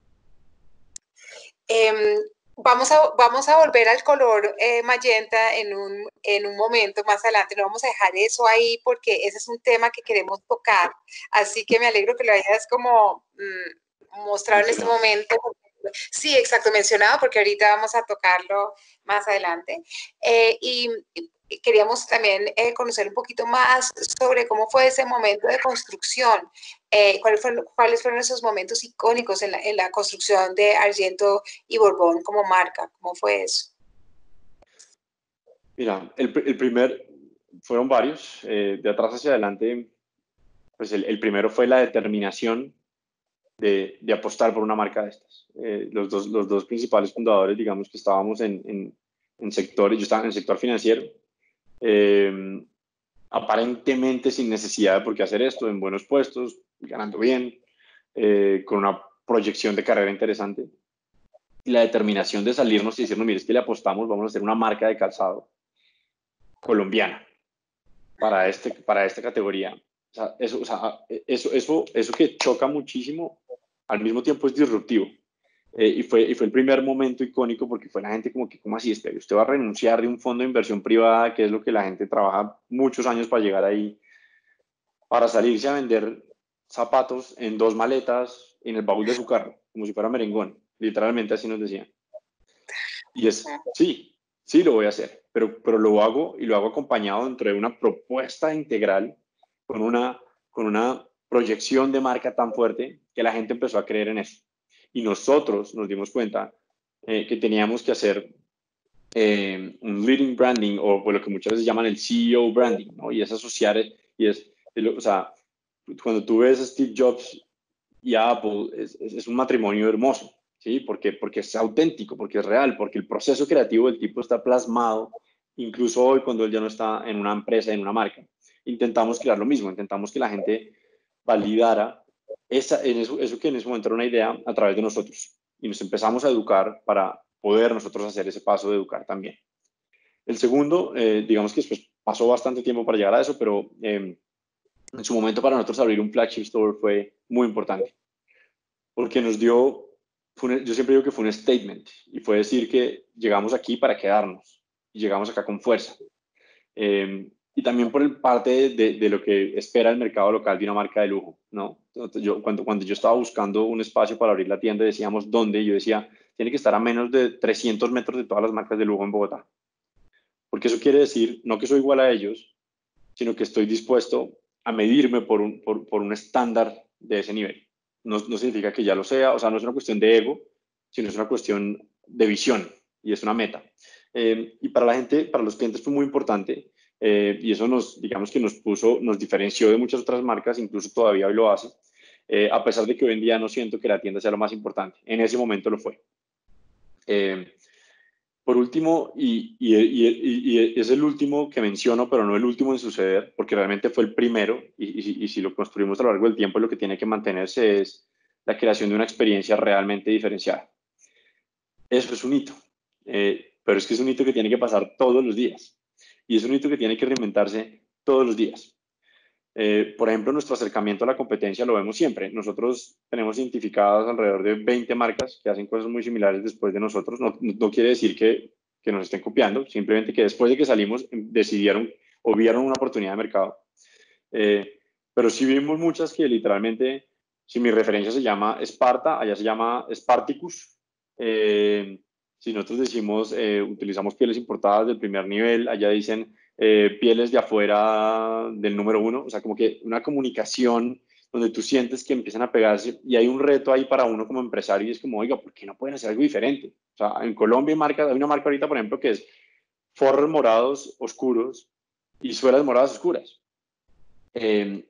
Eh, vamos a volver al color magenta en un momento más adelante. No vamos a dejar eso ahí porque ese es un tema que queremos tocar. Así que me alegro que lo hayas como mostrado en este momento. Sí, exacto, mencionado, porque ahorita vamos a tocarlo más adelante. Y queríamos también conocer un poquito más sobre cómo fue ese momento de construcción. ¿Cuáles fueron esos momentos icónicos en la construcción de Argento y Borbón como marca? ¿Cómo fue eso? Mira, fueron varios, de atrás hacia adelante, pues el primero fue la determinación de apostar por una marca de estas. Los dos principales fundadores, digamos que estábamos en sectores, yo estaba en el sector financiero, aparentemente sin necesidad de por qué hacer esto, en buenos puestos, ganando bien, con una proyección de carrera interesante. Y la determinación de salirnos y decirnos, mire, es que le apostamos, vamos a hacer una marca de calzado colombiana para esta categoría. Eso que choca muchísimo, al mismo tiempo es disruptivo. Y fue el primer momento icónico porque fue la gente como que, ¿cómo así? Usted va a renunciar de un fondo de inversión privada, que es lo que la gente trabaja muchos años para llegar ahí, para salirse a vender zapatos en 2 maletas en el baúl de su carro, como si fuera merengón. Literalmente así nos decían. Y sí lo voy a hacer, pero lo hago y lo hago acompañado dentro de una propuesta integral con una proyección de marca tan fuerte que la gente empezó a creer en eso. Y nosotros nos dimos cuenta que teníamos que hacer un leading branding o lo que muchas veces llaman el CEO branding, ¿no? Y es asociar, o sea, cuando tú ves a Steve Jobs y a Apple, es un matrimonio hermoso, ¿sí? Porque es auténtico, porque es real, porque el proceso creativo del tipo está plasmado, incluso hoy cuando él ya no está en una empresa, en una marca. Intentamos crear lo mismo, intentamos que la gente validara eso que en ese momento era una idea a través de nosotros. Y nos empezamos a educar para poder nosotros hacer ese paso de educar también. El segundo, digamos que después pasó bastante tiempo para llegar a eso, pero en su momento para nosotros abrir un flagship store fue muy importante, porque nos dio, yo siempre digo que fue un statement, y fue decir que llegamos aquí para quedarnos, y llegamos acá con fuerza. Y también por parte de lo que espera el mercado local de una marca de lujo, ¿no? Entonces cuando yo estaba buscando un espacio para abrir la tienda, decíamos dónde, y yo decía, tiene que estar a menos de 300 metros de todas las marcas de lujo en Bogotá. Porque eso quiere decir, no que soy igual a ellos, sino que estoy dispuesto a medirme por un estándar de ese nivel. No significa que ya lo sea, o sea, no es una cuestión de ego, sino es una cuestión de visión y es una meta. Y para la gente, para los clientes fue muy importante y eso digamos que nos diferenció de muchas otras marcas, incluso todavía hoy lo hace, a pesar de que hoy en día no siento que la tienda sea lo más importante. En ese momento lo fue. Por último, y es el último que menciono, pero no el último en suceder, porque realmente fue el primero, y si lo construimos a lo largo del tiempo, lo que tiene que mantenerse es la creación de una experiencia realmente diferenciada. Eso es un hito, pero es que es un hito que tiene que pasar todos los días, y es un hito que tiene que reinventarse todos los días. Por ejemplo, nuestro acercamiento a la competencia lo vemos siempre. Nosotros tenemos identificadas alrededor de 20 marcas que hacen cosas muy similares después de nosotros. No quiere decir que nos estén copiando, simplemente que después de que salimos decidieron o vieron una oportunidad de mercado. Pero sí vimos muchas que literalmente, si mi referencia se llama Sparta, allá se llama Spartacus. Si nosotros decimos, utilizamos pieles importadas del primer nivel, allá dicen pieles de afuera del número 1, o sea, como que una comunicación donde tú sientes que empiezan a pegarse y hay un reto ahí para uno como empresario y es como, oiga, ¿por qué no pueden hacer algo diferente? O sea, en Colombia hay una marca ahorita, por ejemplo, que es forros morados oscuros y suelas moradas oscuras.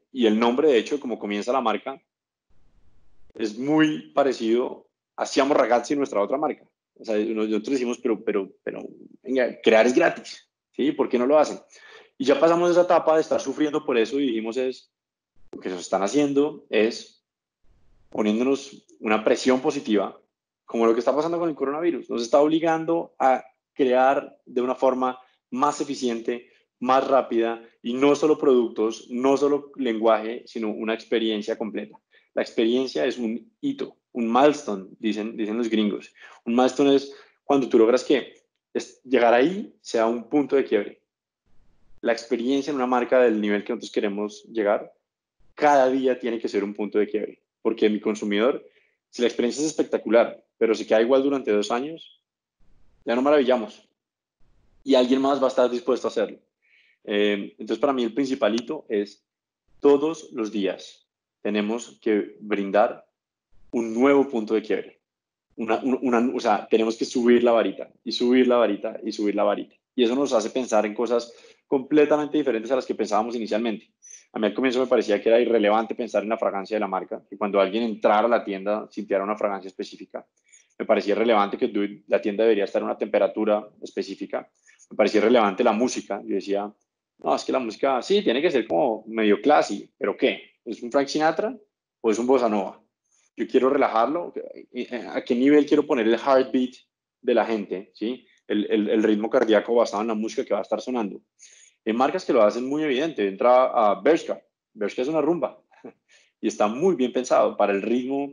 y el nombre, de hecho, como comienza la marca, es muy parecido a Siamo Ragazzi, nuestra otra marca. O sea, nosotros decimos, pero, venga, crear es gratis, ¿sí? ¿Por qué no lo hacen? Y ya pasamos esa etapa de estar sufriendo por eso y dijimos lo que nos están haciendo es poniéndonos una presión positiva, como lo que está pasando con el coronavirus. Nos está obligando a crear de una forma más eficiente, más rápida, y no solo productos, no solo lenguaje, sino una experiencia completa. La experiencia es un hito, un milestone, dicen los gringos. Un milestone es cuando tú logras que llegar ahí sea un punto de quiebre. La experiencia en una marca del nivel que nosotros queremos llegar, cada día tiene que ser un punto de quiebre. Porque mi consumidor, si la experiencia es espectacular, pero se queda igual durante 2 años, ya no maravillamos. Y alguien más va a estar dispuesto a hacerlo. Entonces, para mí el principal hito es todos los días tenemos que brindar un nuevo punto de quiebre. O sea, tenemos que subir la varita y subir la varita y subir la varita. Y eso nos hace pensar en cosas completamente diferentes a las que pensábamos inicialmente. A mí al comienzo me parecía que era irrelevante pensar en la fragancia de la marca, que cuando alguien entrara a la tienda sintiera una fragancia específica. Me parecía irrelevante que la tienda debería estar a una temperatura específica. Me parecía irrelevante la música. Yo decía, no, es que la música sí, tiene que ser como medio classy, pero ¿qué? ¿Es un Frank Sinatra o es un bossa nova? Yo quiero relajarlo. ¿A qué nivel quiero poner el heartbeat de la gente? ¿Sí? El ritmo cardíaco basado en la música que va a estar sonando. Hay marcas que lo hacen muy evidente. Entra a Bershka. Bershka es una rumba y está muy bien pensado para el ritmo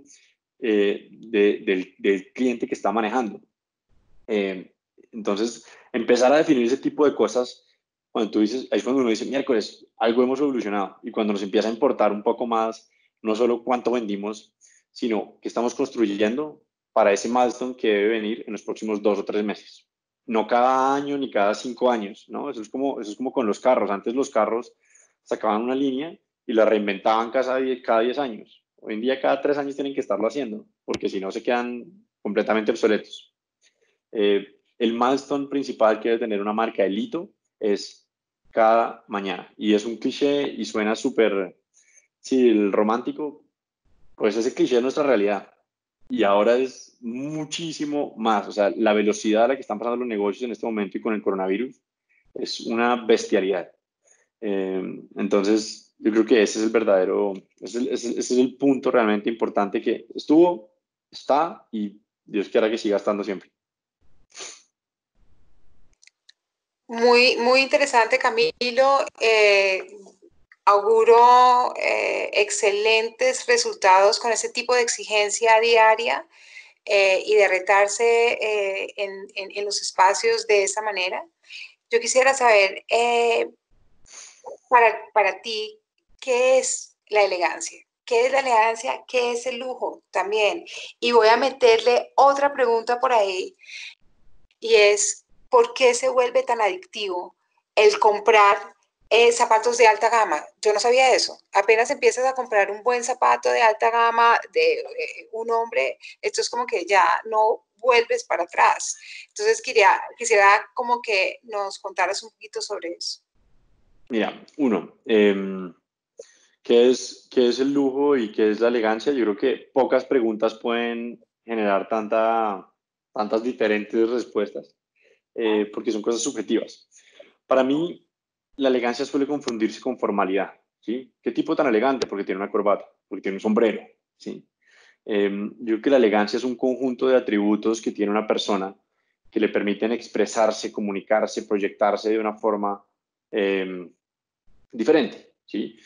del cliente que está manejando. Entonces, empezar a definir ese tipo de cosas, cuando tú dices, ahí es cuando uno dice, miércoles, algo hemos evolucionado. Y cuando nos empieza a importar un poco más, no solo cuánto vendimos, sino que estamos construyendo para ese milestone que debe venir en los próximos 2 o 3 meses. No cada año ni cada 5 años, ¿no? Eso es como con los carros. Antes los carros sacaban una línea y la reinventaban cada 10 años. Hoy en día cada 3 años tienen que estarlo haciendo, porque si no se quedan completamente obsoletos. El milestone principal que debe tener una marca de hito es cada mañana. Y es un cliché y suena súper, sí, romántico, pues ese cliché es nuestra realidad. Y ahora es muchísimo más. O sea, la velocidad a la que están pasando los negocios en este momento y con el coronavirus es una bestialidad. Entonces, yo creo que ese es el verdadero, ese es el punto realmente importante que estuvo, está y Dios quiera que siga estando siempre. Muy, muy interesante, Camilo. Auguro excelentes resultados con ese tipo de exigencia diaria y de retarse en los espacios de esa manera. Yo quisiera saber, para ti, ¿qué es la elegancia? ¿Qué es la elegancia? ¿Qué es el lujo? También. Y voy a meterle otra pregunta por ahí, y es, ¿por qué se vuelve tan adictivo el comprar zapatos de alta gama? Yo no sabía eso. Apenas empiezas a comprar un buen zapato de alta gama de un hombre, esto es como que ya no vuelves para atrás. Entonces quisiera como que nos contaras un poquito sobre eso. Mira, ¿qué es el lujo y qué es la elegancia? Yo creo que pocas preguntas pueden generar tantas diferentes respuestas, porque son cosas subjetivas. Para mí, la elegancia suele confundirse con formalidad, ¿sí? ¿Qué tipo tan elegante? Porque tiene una corbata, porque tiene un sombrero, ¿sí? Yo creo que la elegancia es un conjunto de atributos que tiene una persona que le permiten expresarse, comunicarse, proyectarse de una forma diferente, ¿sí?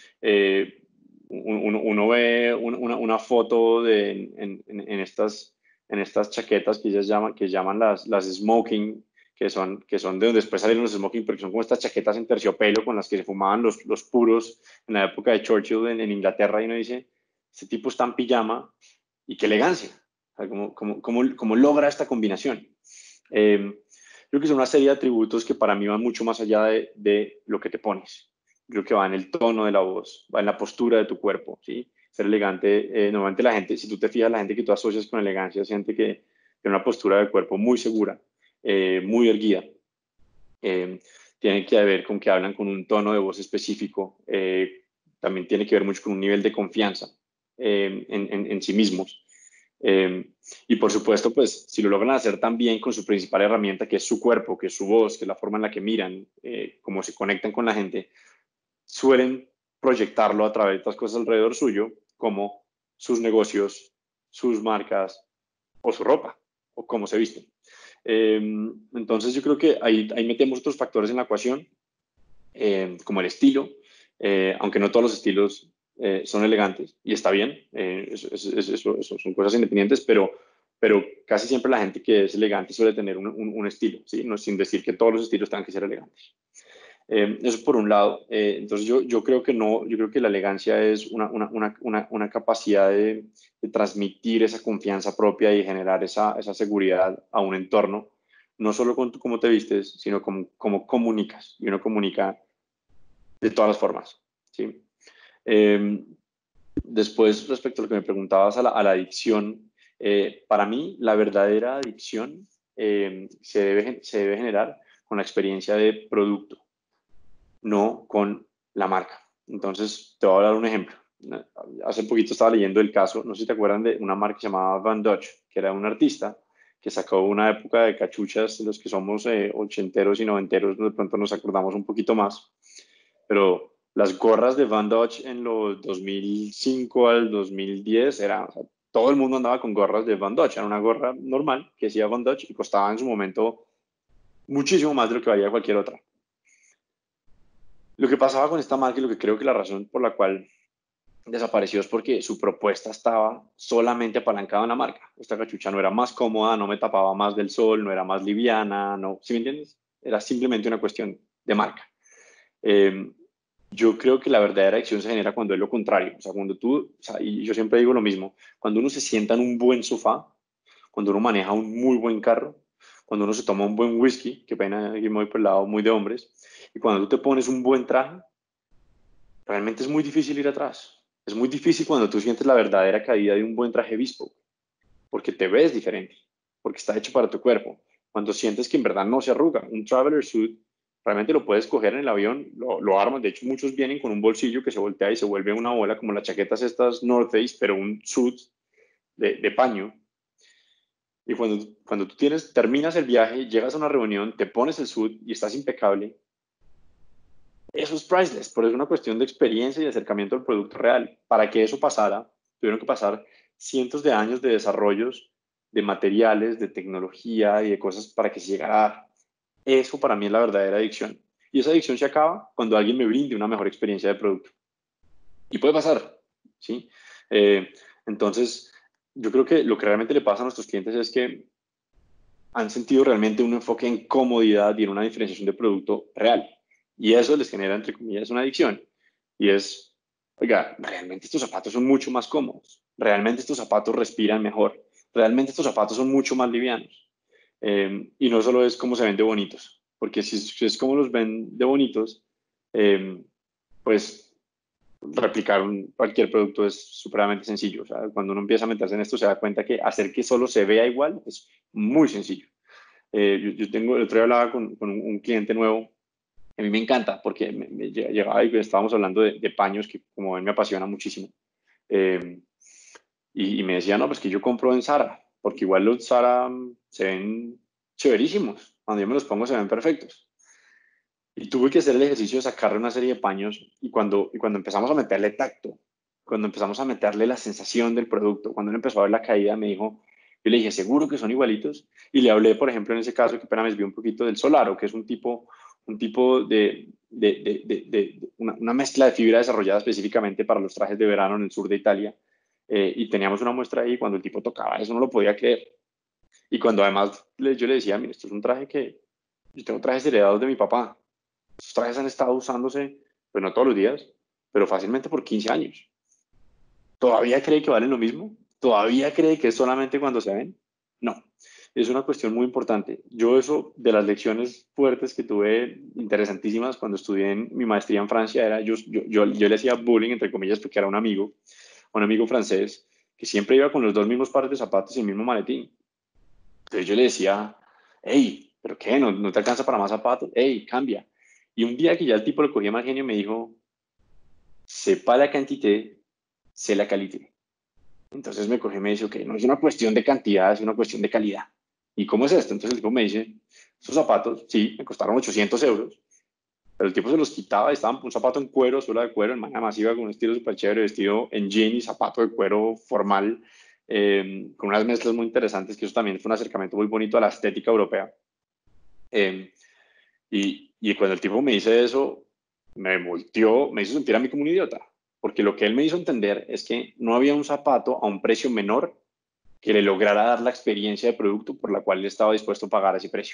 Uno ve una foto en estas chaquetas que ellas llaman las smoking, que son de donde después salieron los smoking, porque son como estas chaquetas en terciopelo con las que se fumaban los puros en la época de Churchill en Inglaterra, y uno dice, este tipo está en pijama y qué elegancia. O sea, ¿cómo logra esta combinación? Creo que son una serie de atributos que para mí van mucho más allá de lo que te pones. Creo que va en el tono de la voz, va en la postura de tu cuerpo, ¿sí? Ser elegante, normalmente la gente, si tú te fijas, la gente que tú asocias con elegancia, siente que tiene una postura de cuerpo muy segura, muy erguida. Tiene que ver con que hablan con un tono de voz específico, también tiene que ver mucho con un nivel de confianza en sí mismos. Y por supuesto, pues si lo logran hacer tan bien con su principal herramienta, que es su cuerpo, que es su voz, que es la forma en la que miran, cómo se conectan con la gente, suelen proyectarlo a través de otras cosas alrededor suyo, como sus negocios, sus marcas o su ropa, o cómo se visten. Entonces yo creo que ahí metemos otros factores en la ecuación, como el estilo, aunque no todos los estilos son elegantes, y está bien, eso son cosas independientes, pero casi siempre la gente que es elegante suele tener un estilo, ¿sí? No, sin decir que todos los estilos tengan que ser elegantes. Eso por un lado. Entonces yo creo que no, yo creo que la elegancia es una capacidad de transmitir esa confianza propia y generar esa seguridad a un entorno, no solo con cómo te vistes, sino cómo comunicas. Y uno comunica de todas las formas, ¿sí? Después, respecto a lo que me preguntabas a la adicción, para mí la verdadera adicción se debe generar con la experiencia de producto, no con la marca. Entonces, te voy a dar un ejemplo. Hace poquito estaba leyendo el caso, no sé si te acuerdan de una marca que se llamaba Van Dutch, que era un artista que sacó una época de cachuchas, los que somos ochenteros y noventeros, de pronto nos acordamos un poquito más, pero las gorras de Van Dutch en los 2005 al 2010 era, o sea, todo el mundo andaba con gorras de Van Dutch, era una gorra normal que decía Van Dutch y costaba en su momento muchísimo más de lo que valía cualquier otra. Lo que pasaba con esta marca y lo que creo que la razón por la cual desapareció es porque su propuesta estaba solamente apalancada en la marca. Esta cachucha no era más cómoda, no me tapaba más del sol, no era más liviana, no, ¿sí me entiendes? Era simplemente una cuestión de marca. Eh, yo creo que la verdadera adicción se genera cuando es lo contrario. O sea, cuando tú, o sea, y yo siempre digo lo mismo, cuando uno se sienta en un buen sofá, cuando uno maneja un muy buen carro, cuando uno se toma un buen whisky, que pena que me voy por el lado muy de hombres, y cuando tú te pones un buen traje, realmente es muy difícil ir atrás. Es muy difícil cuando tú sientes la verdadera caída de un buen traje bespoke, porque te ves diferente, porque está hecho para tu cuerpo. Cuando sientes que en verdad no se arruga, un traveler suit, realmente lo puedes coger en el avión, lo armas. De hecho, muchos vienen con un bolsillo que se voltea y se vuelve una bola, como las chaquetas estas North Face, pero un suit de paño. Y cuando tú terminas el viaje, llegas a una reunión, te pones el suit y estás impecable, eso es priceless, pero es una cuestión de experiencia y de acercamiento al producto real. Para que eso pasara, tuvieron que pasar cientos de años de desarrollos de materiales, de tecnología y de cosas para que se llegara a dar. Eso para mí es la verdadera adicción. Y esa adicción se acaba cuando alguien me brinde una mejor experiencia de producto. Y puede pasar, ¿sí? Entonces, yo creo que lo que realmente le pasa a nuestros clientes es que han sentido realmente un enfoque en comodidad y en una diferenciación de producto real. Y eso les genera, entre comillas, una adicción. Y es, oiga, realmente estos zapatos son mucho más cómodos. Realmente estos zapatos respiran mejor. Realmente estos zapatos son mucho más livianos. Y no solo es cómo se ven de bonitos, porque si es como los ven de bonitos, pues replicar cualquier producto es supremamente sencillo. O sea, cuando uno empieza a meterse en esto, se da cuenta que hacer que solo se vea igual es muy sencillo. El otro día hablaba con un cliente nuevo. A mí me encanta porque me llegaba y estábamos hablando de paños que, como ven, me apasiona muchísimo. Eh, y me decía, no, pues que yo compro en Zara, porque igual los Zara se ven chéverísimos. Cuando yo me los pongo se ven perfectos. Y tuve que hacer el ejercicio de sacarle una serie de paños y cuando empezamos a meterle tacto, cuando empezamos a meterle la sensación del producto, cuando él empezó a ver la caída, me dijo, yo le dije, ¿seguro que son igualitos? Y le hablé, por ejemplo, en ese caso, que apenas me desvió un poquito del Solaro, que es un tipo de una mezcla de fibra desarrollada específicamente para los trajes de verano en el sur de Italia. Y teníamos una muestra ahí, cuando el tipo tocaba eso no lo podía creer. Y cuando además yo le decía, mire, esto es un traje que yo tengo trajes heredados de mi papá. Estos trajes han estado usándose, pues no todos los días, pero fácilmente por 15 años. ¿Todavía cree que valen lo mismo? ¿Todavía cree que es solamente cuando se ven? No, es una cuestión muy importante. Yo eso, de las lecciones fuertes que tuve, interesantísimas, cuando estudié en mi maestría en Francia, era yo le hacía bullying, entre comillas, porque era un amigo francés, que siempre iba con los dos mismos pares de zapatos y el mismo maletín. Entonces yo le decía, hey, ¿pero qué? ¿No te alcanza para más zapatos? Hey, cambia. Y un día que ya el tipo le cogía mal genio, me dijo, c'est pas la quantité, c'est la qualité. Entonces me coge y me dice, ok, no es una cuestión de cantidad, es una cuestión de calidad. ¿Y cómo es esto? Entonces el tipo me dice, esos zapatos, sí, me costaron 800 euros, pero el tipo se los quitaba y estaban un zapato en cuero, suela de cuero, en manga masiva, con un estilo súper chévere, vestido en jean y zapato de cuero formal, con unas mezclas muy interesantes, que eso también fue un acercamiento muy bonito a la estética europea. Y cuando el tipo me dice eso, me volteó, me hizo sentir a mí como un idiota, porque lo que él me hizo entender es que no había un zapato a un precio menor que le lograra dar la experiencia de producto por la cual él estaba dispuesto a pagar ese precio.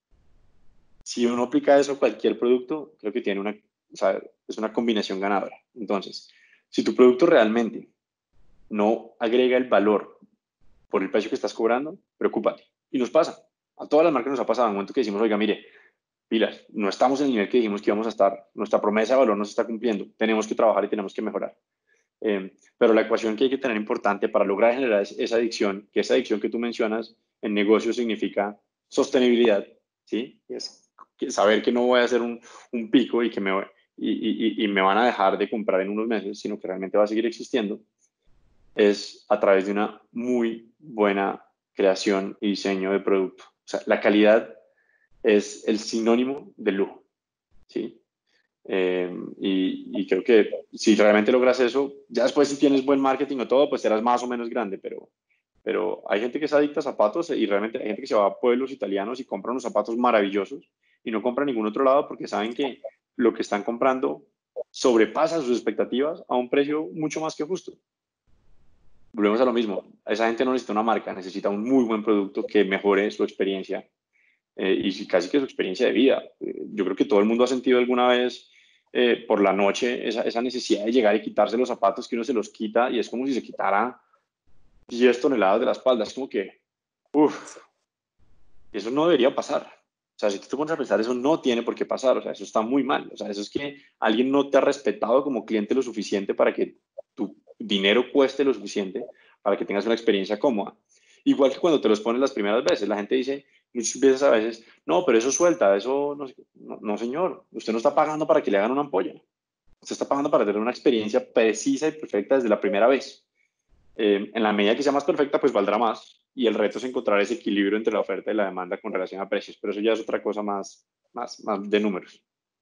Si uno aplica eso a cualquier producto, creo que tiene o sea, es una combinación ganadora. Entonces, si tu producto realmente no agrega el valor por el precio que estás cobrando, preocúpate. Y nos pasa. A todas las marcas nos ha pasado en el momento que decimos, oiga, mire, pilas, no estamos en el nivel que dijimos que íbamos a estar, nuestra promesa de valor no se está cumpliendo, tenemos que trabajar y tenemos que mejorar. Pero la ecuación que hay que tener importante para lograr generar esa adicción, que esa adicción que tú mencionas en negocio significa sostenibilidad, ¿sí? Es saber que no voy a hacer un pico y que me van a dejar de comprar en unos meses, sino que realmente va a seguir existiendo, es a través de una muy buena creación y diseño de producto. O sea, la calidad es el sinónimo del lujo, ¿sí? Y creo que si realmente logras eso, ya después si tienes buen marketing o todo, pues serás más o menos grande, pero hay gente que es adicta a zapatos y realmente hay gente que se va a pueblos italianos y compra unos zapatos maravillosos y no compra en ningún otro lado porque saben que lo que están comprando sobrepasa sus expectativas a un precio mucho más que justo. Volvemos a lo mismo, esa gente no necesita una marca, necesita un muy buen producto que mejore su experiencia y casi que su experiencia de vida. Yo creo que todo el mundo ha sentido alguna vez por la noche esa necesidad de llegar y quitarse los zapatos, que uno se los quita y es como si se quitara 10 toneladas de la espalda. Es como que, uff, eso no debería pasar. O sea, si tú te pones a pensar, eso no tiene por qué pasar. O sea, eso está muy mal. O sea, eso es que alguien no te ha respetado como cliente lo suficiente para que tu dinero cueste lo suficiente para que tengas una experiencia cómoda. Igual que cuando te los pones las primeras veces, la gente dice muchas veces a veces, no, pero eso suelta, eso no, no, señor, usted no está pagando para que le hagan una ampolla, usted está pagando para tener una experiencia precisa y perfecta desde la primera vez. En la medida que sea más perfecta, pues valdrá más y el reto es encontrar ese equilibrio entre la oferta y la demanda con relación a precios, pero eso ya es otra cosa más de números.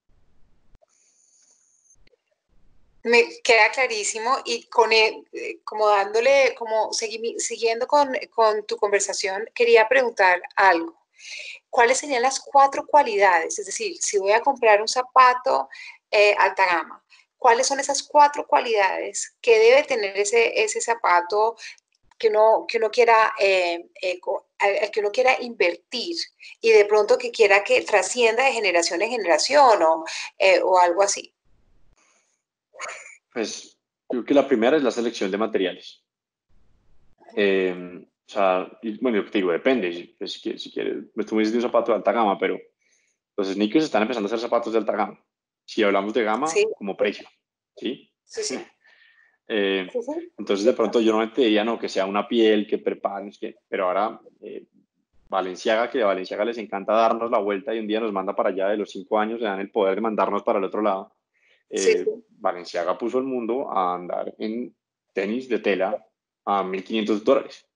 Me queda clarísimo y como dándole, como siguiendo con tu conversación, quería preguntar algo. ¿Cuáles serían las 4 cualidades? Es decir, si voy a comprar un zapato alta gama, ¿cuáles son esas 4 cualidades que debe tener ese zapato que uno quiera, que uno quiera invertir y de pronto que quiera que trascienda de generación en generación o algo así? Pues creo que la primera es la selección de materiales. O sea, bueno, yo te digo, depende. Pues, si quieres, pues tú me dices de un zapato de alta gama, pero los sneakers están empezando a ser zapatos de alta gama. Si hablamos de gama, Sí, como precio, ¿sí? sí, sí. Sí, sí. Entonces, de pronto yo no te diría, no, que sea una piel, que preparen, pero ahora Balenciaga, que a Balenciaga les encanta darnos la vuelta y un día nos manda para allá de los 5 años, le dan el poder de mandarnos para el otro lado. Sí, sí. Balenciaga puso el mundo a andar en tenis de tela a $1,500.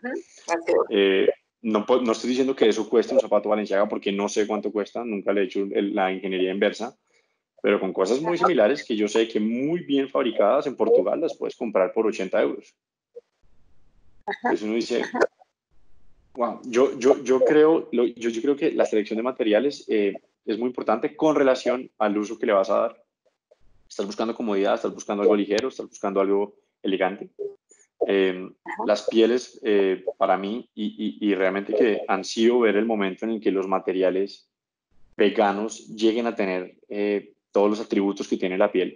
No estoy diciendo que eso cueste un zapato Balenciaga porque no sé cuánto cuesta, nunca le he hecho la ingeniería inversa, pero con cosas muy similares que yo sé que muy bien fabricadas en Portugal las puedes comprar por 80 euros. Entonces uno dice, wow, yo creo que la selección de materiales es muy importante con relación al uso que le vas a dar. Estás buscando comodidad, estás buscando algo ligero, estás buscando algo elegante. Las pieles, para mí, y realmente que ansío ver el momento en el que los materiales veganos lleguen a tener todos los atributos que tiene la piel,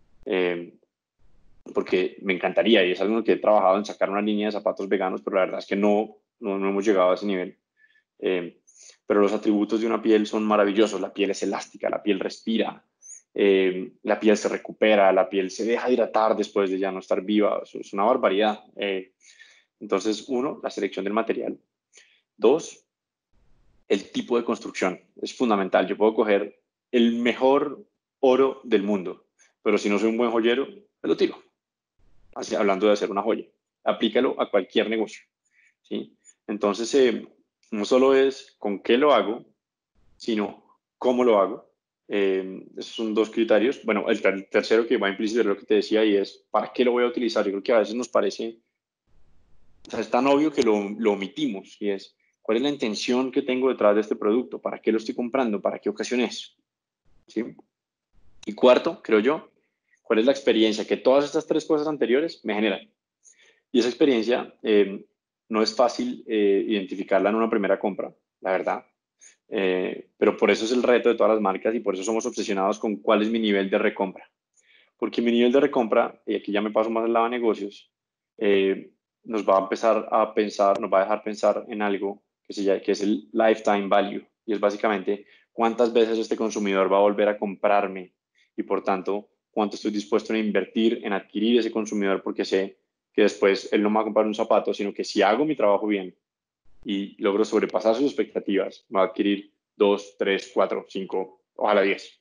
porque me encantaría, y es algo en lo que he trabajado en sacar una línea de zapatos veganos, pero la verdad es que no hemos llegado a ese nivel. Pero los atributos de una piel son maravillosos, la piel es elástica, la piel respira, la piel se recupera, la piel se deja hidratar después de ya no estar viva, es una barbaridad. Entonces, 1, la selección del material. 2, el tipo de construcción. Es fundamental. Yo puedo coger el mejor oro del mundo, pero si no soy un buen joyero, me lo tiro. Así, hablando de hacer una joya. Aplícalo a cualquier negocio, ¿sí? Entonces, no solo es con qué lo hago, sino cómo lo hago. Esos son dos criterios. Bueno, el tercero que va implícito es lo que te decía y es ¿para qué lo voy a utilizar? Yo creo que a veces nos parece, o sea, es tan obvio que lo omitimos y es ¿cuál es la intención que tengo detrás de este producto? ¿Para qué lo estoy comprando? ¿Para qué ocasión es? ¿Sí? Y cuarto, creo yo, ¿cuál es la experiencia que todas estas tres cosas anteriores me generan? Y esa experiencia no es fácil identificarla en una primera compra, la verdad. Pero por eso es el reto de todas las marcas y por eso somos obsesionados con cuál es mi nivel de recompra. Porque mi nivel de recompra, y aquí ya me paso más al lado de negocios, nos va a empezar a pensar, nos va a dejar pensar en algo que es el lifetime value. Y es básicamente cuántas veces este consumidor va a volver a comprarme y por tanto cuánto estoy dispuesto a invertir en adquirir ese consumidor porque sé que después él no me va a comprar un zapato, sino que si hago mi trabajo bien y logro sobrepasar sus expectativas, me va a adquirir 2, 3, 4, 5, ojalá 10.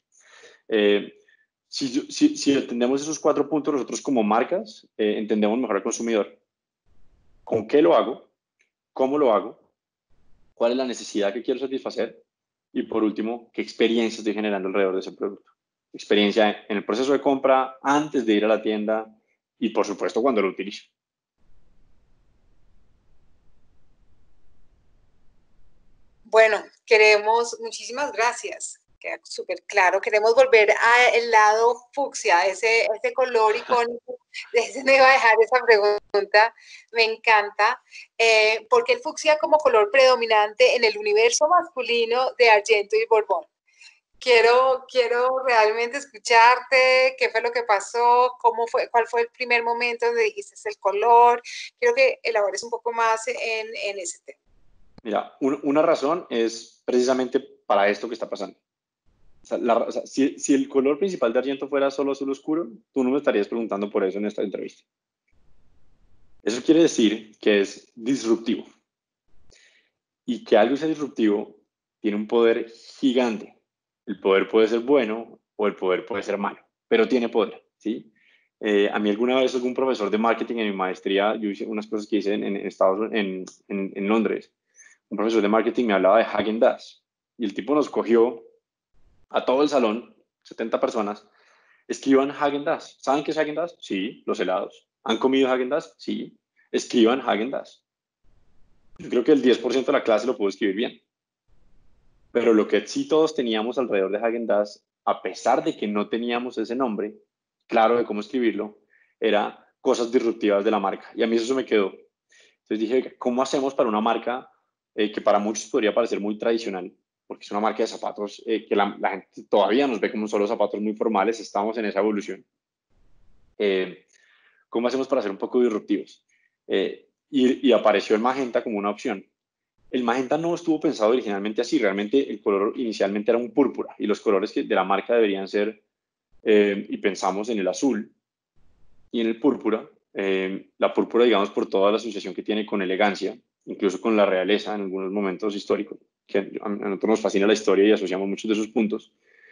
Si entendemos esos 4 puntos, nosotros como marcas entendemos mejor al consumidor. ¿Con qué lo hago? ¿Cómo lo hago? ¿Cuál es la necesidad que quiero satisfacer? Y por último, ¿qué experiencia estoy generando alrededor de ese producto? Experiencia en el proceso de compra, antes de ir a la tienda y por supuesto cuando lo utilizo. Bueno, muchísimas gracias. Queda súper claro. Queremos volver al lado fucsia, ese color icónico. Se me iba a dejar esa pregunta. Me encanta. Porque el fucsia como color predominante en el universo masculino de Argento y Borbón. Quiero realmente escucharte, qué fue lo que pasó, cuál fue el primer momento donde dijiste es el color. Quiero que elabores un poco más en ese tema. Mira, una razón es precisamente para esto que está pasando. O sea, si el color principal de Argento fuera solo azul oscuro, tú no me estarías preguntando por eso en esta entrevista. Eso quiere decir que es disruptivo. Y que algo sea disruptivo tiene un poder gigante. El poder puede ser bueno o el poder puede ser malo, pero tiene poder, ¿sí? A mí alguna vez algún profesor de marketing en mi maestría, yo hice unas cosas que hice en Londres. Un profesor de marketing me hablaba de Häagen-Dazs y el tipo nos cogió a todo el salón, 70 personas, escriban Häagen-Dazs. ¿Saben qué es Häagen-Dazs? Sí, los helados. ¿Han comido Häagen-Dazs? Sí. Escriban Häagen-Dazs. Yo creo que el 10% de la clase lo pudo escribir bien. Pero lo que sí todos teníamos alrededor de Häagen-Dazs, a pesar de que no teníamos ese nombre claro de cómo escribirlo, era cosas disruptivas de la marca. Y a mí eso me quedó. Entonces dije, ¿cómo hacemos para una marca que para muchos podría parecer muy tradicional? Porque es una marca de zapatos que la gente todavía nos ve como solo zapatos muy formales, estamos en esa evolución. ¿Cómo hacemos para ser un poco disruptivos? Y apareció el magenta como una opción. El magenta no estuvo pensado originalmente así, realmente el color inicialmente era un púrpura y los colores de la marca deberían ser, y pensamos en el azul y en el púrpura, la púrpura digamos por toda la asociación que tiene con elegancia, incluso con la realeza en algunos momentos históricos, que a nosotros nos fascina la historia y asociamos muchos de esos puntos.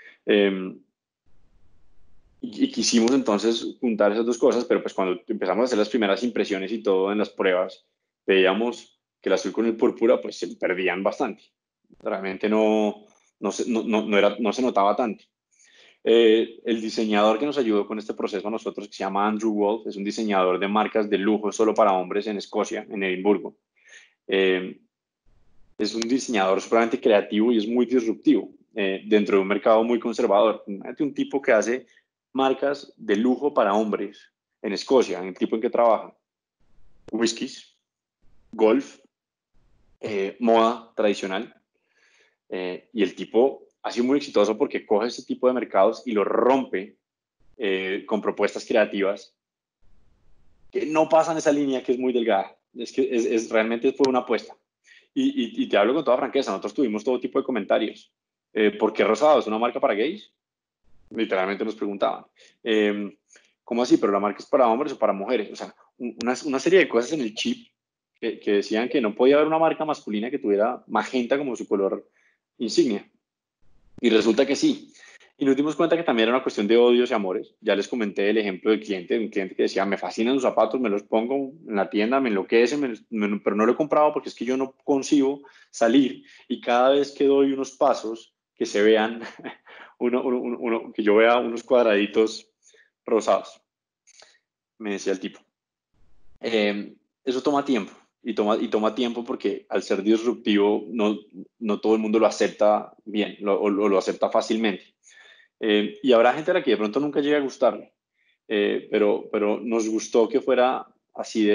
Y quisimos entonces juntar esas dos cosas, pero pues cuando empezamos a hacer las primeras impresiones y todo en las pruebas, veíamos que el azul con el púrpura pues se perdían bastante. Realmente no se notaba tanto. El diseñador que nos ayudó con este proceso a nosotros, que se llama Andrew Wolf, es un diseñador de marcas de lujo solo para hombres en Escocia, en Edimburgo. Es un diseñador supremamente creativo y es muy disruptivo dentro de un mercado muy conservador. Un tipo que hace marcas de lujo para hombres en Escocia, en el tipo en que trabaja. Whiskies, golf, moda tradicional. Y el tipo ha sido muy exitoso porque coge ese tipo de mercados y lo rompe con propuestas creativas que no pasan esa línea que es muy delgada. Es que realmente fue una apuesta. Y te hablo con toda franqueza, nosotros tuvimos todo tipo de comentarios. ¿Por qué Rosado? ¿Es una marca para gays? Literalmente nos preguntaban. ¿Cómo así? ¿Pero la marca es para hombres o para mujeres? O sea, una serie de cosas en el chip que decían que no podía haber una marca masculina que tuviera magenta como su color insignia. Y resulta que sí. Y nos dimos cuenta que también era una cuestión de odios y amores. Ya les comenté el ejemplo del cliente, un cliente que decía, me fascinan los zapatos, me los pongo en la tienda, me enloquece, pero no lo he comprado porque es que yo no concibo salir y cada vez que doy unos pasos que se vean, que yo vea unos cuadraditos rosados, me decía el tipo. Eso toma tiempo y toma tiempo porque al ser disruptivo no todo el mundo lo acepta bien o lo acepta fácilmente. Y habrá gente a la que de pronto nunca llegue a gustarle, pero nos gustó que fuera así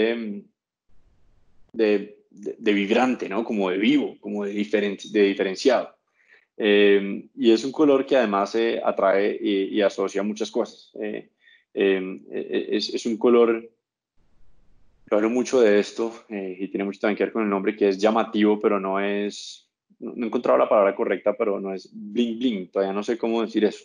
de vibrante, ¿no? Como de vivo, como de diferenciado. Y es un color que además atrae y asocia muchas cosas. Es un color, yo hablo mucho de esto y tiene mucho también que ver con el nombre, que es llamativo, pero no he encontrado la palabra correcta, pero no es bling bling, todavía no sé cómo decir eso.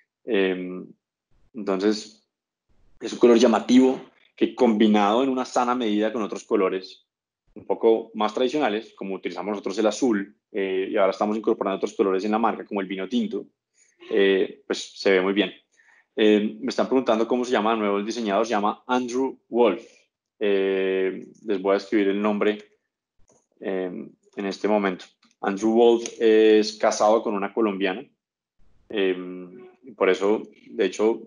Entonces, es un color llamativo que combinado en una sana medida con otros colores un poco más tradicionales, como utilizamos nosotros el azul, y ahora estamos incorporando otros colores en la marca, como el vino tinto, pues se ve muy bien. Me están preguntando cómo se llama de nuevo el diseñador, se llama Andrew Wolf. Les voy a escribir el nombre en este momento. Andrew Wolf es casado con una colombiana. Por eso, de hecho,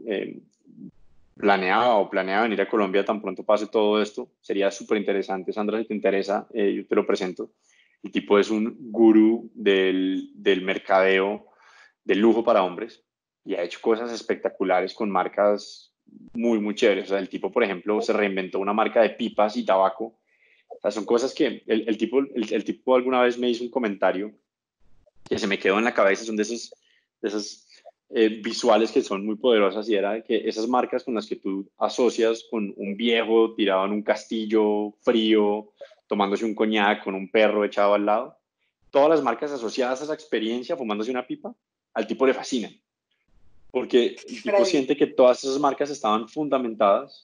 planea venir a Colombia tan pronto pase todo esto. Sería súper interesante. Sandra, si te interesa, yo te lo presento. El tipo es un gurú del mercadeo del lujo para hombres y ha hecho cosas espectaculares con marcas muy, muy chéveres. O sea, el tipo, por ejemplo, se reinventó una marca de pipas y tabaco. O sea, son cosas que el tipo alguna vez me hizo un comentario que se me quedó en la cabeza. Son de esas visuales que son muy poderosas, y era que esas marcas con las que tú asocias con un viejo tirado en un castillo frío, tomándose un coñac con un perro echado al lado, todas las marcas asociadas a esa experiencia, fumándose una pipa, al tipo le fascinan, porque el tipo siente que todas esas marcas estaban fundamentadas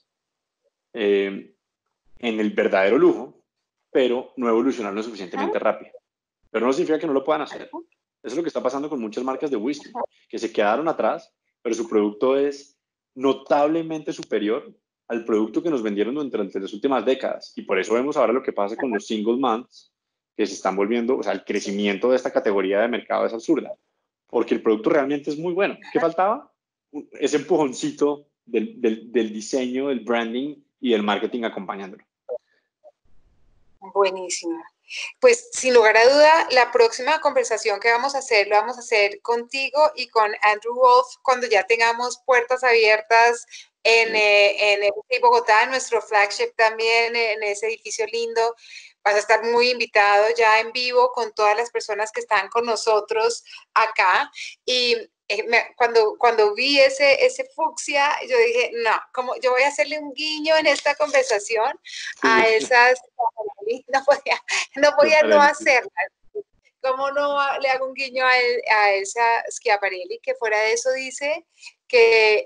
en el verdadero lujo, pero no evolucionaron lo suficientemente rápido. Pero no significa que no lo puedan hacer. Eso es lo que está pasando con muchas marcas de whisky, que se quedaron atrás, pero su producto es notablemente superior al producto que nos vendieron durante las últimas décadas. Y por eso vemos ahora lo que pasa con los single malts, que se están volviendo, o sea, el crecimiento de esta categoría de mercado es absurda, porque el producto realmente es muy bueno. ¿Qué faltaba? Ese empujoncito del diseño, del branding y del marketing acompañándolo. Buenísimo. Pues sin lugar a duda, la próxima conversación que vamos a hacer, lo vamos a hacer contigo y con Andrew Wolf cuando ya tengamos puertas abiertas en Bogotá, en nuestro flagship también, en ese edificio lindo. Vas a estar muy invitado ya en vivo con todas las personas que están con nosotros acá. Y cuando vi ese fucsia, yo dije, no, como yo voy a hacerle un guiño en esta conversación a esas, no podía no hacerla. ¿Cómo no le hago un guiño a esa Schiaparelli, que fuera de eso dice que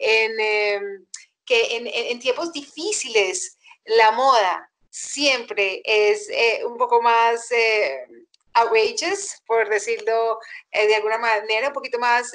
en tiempos difíciles la moda siempre es un poco más outrageous, por decirlo de alguna manera, un poquito más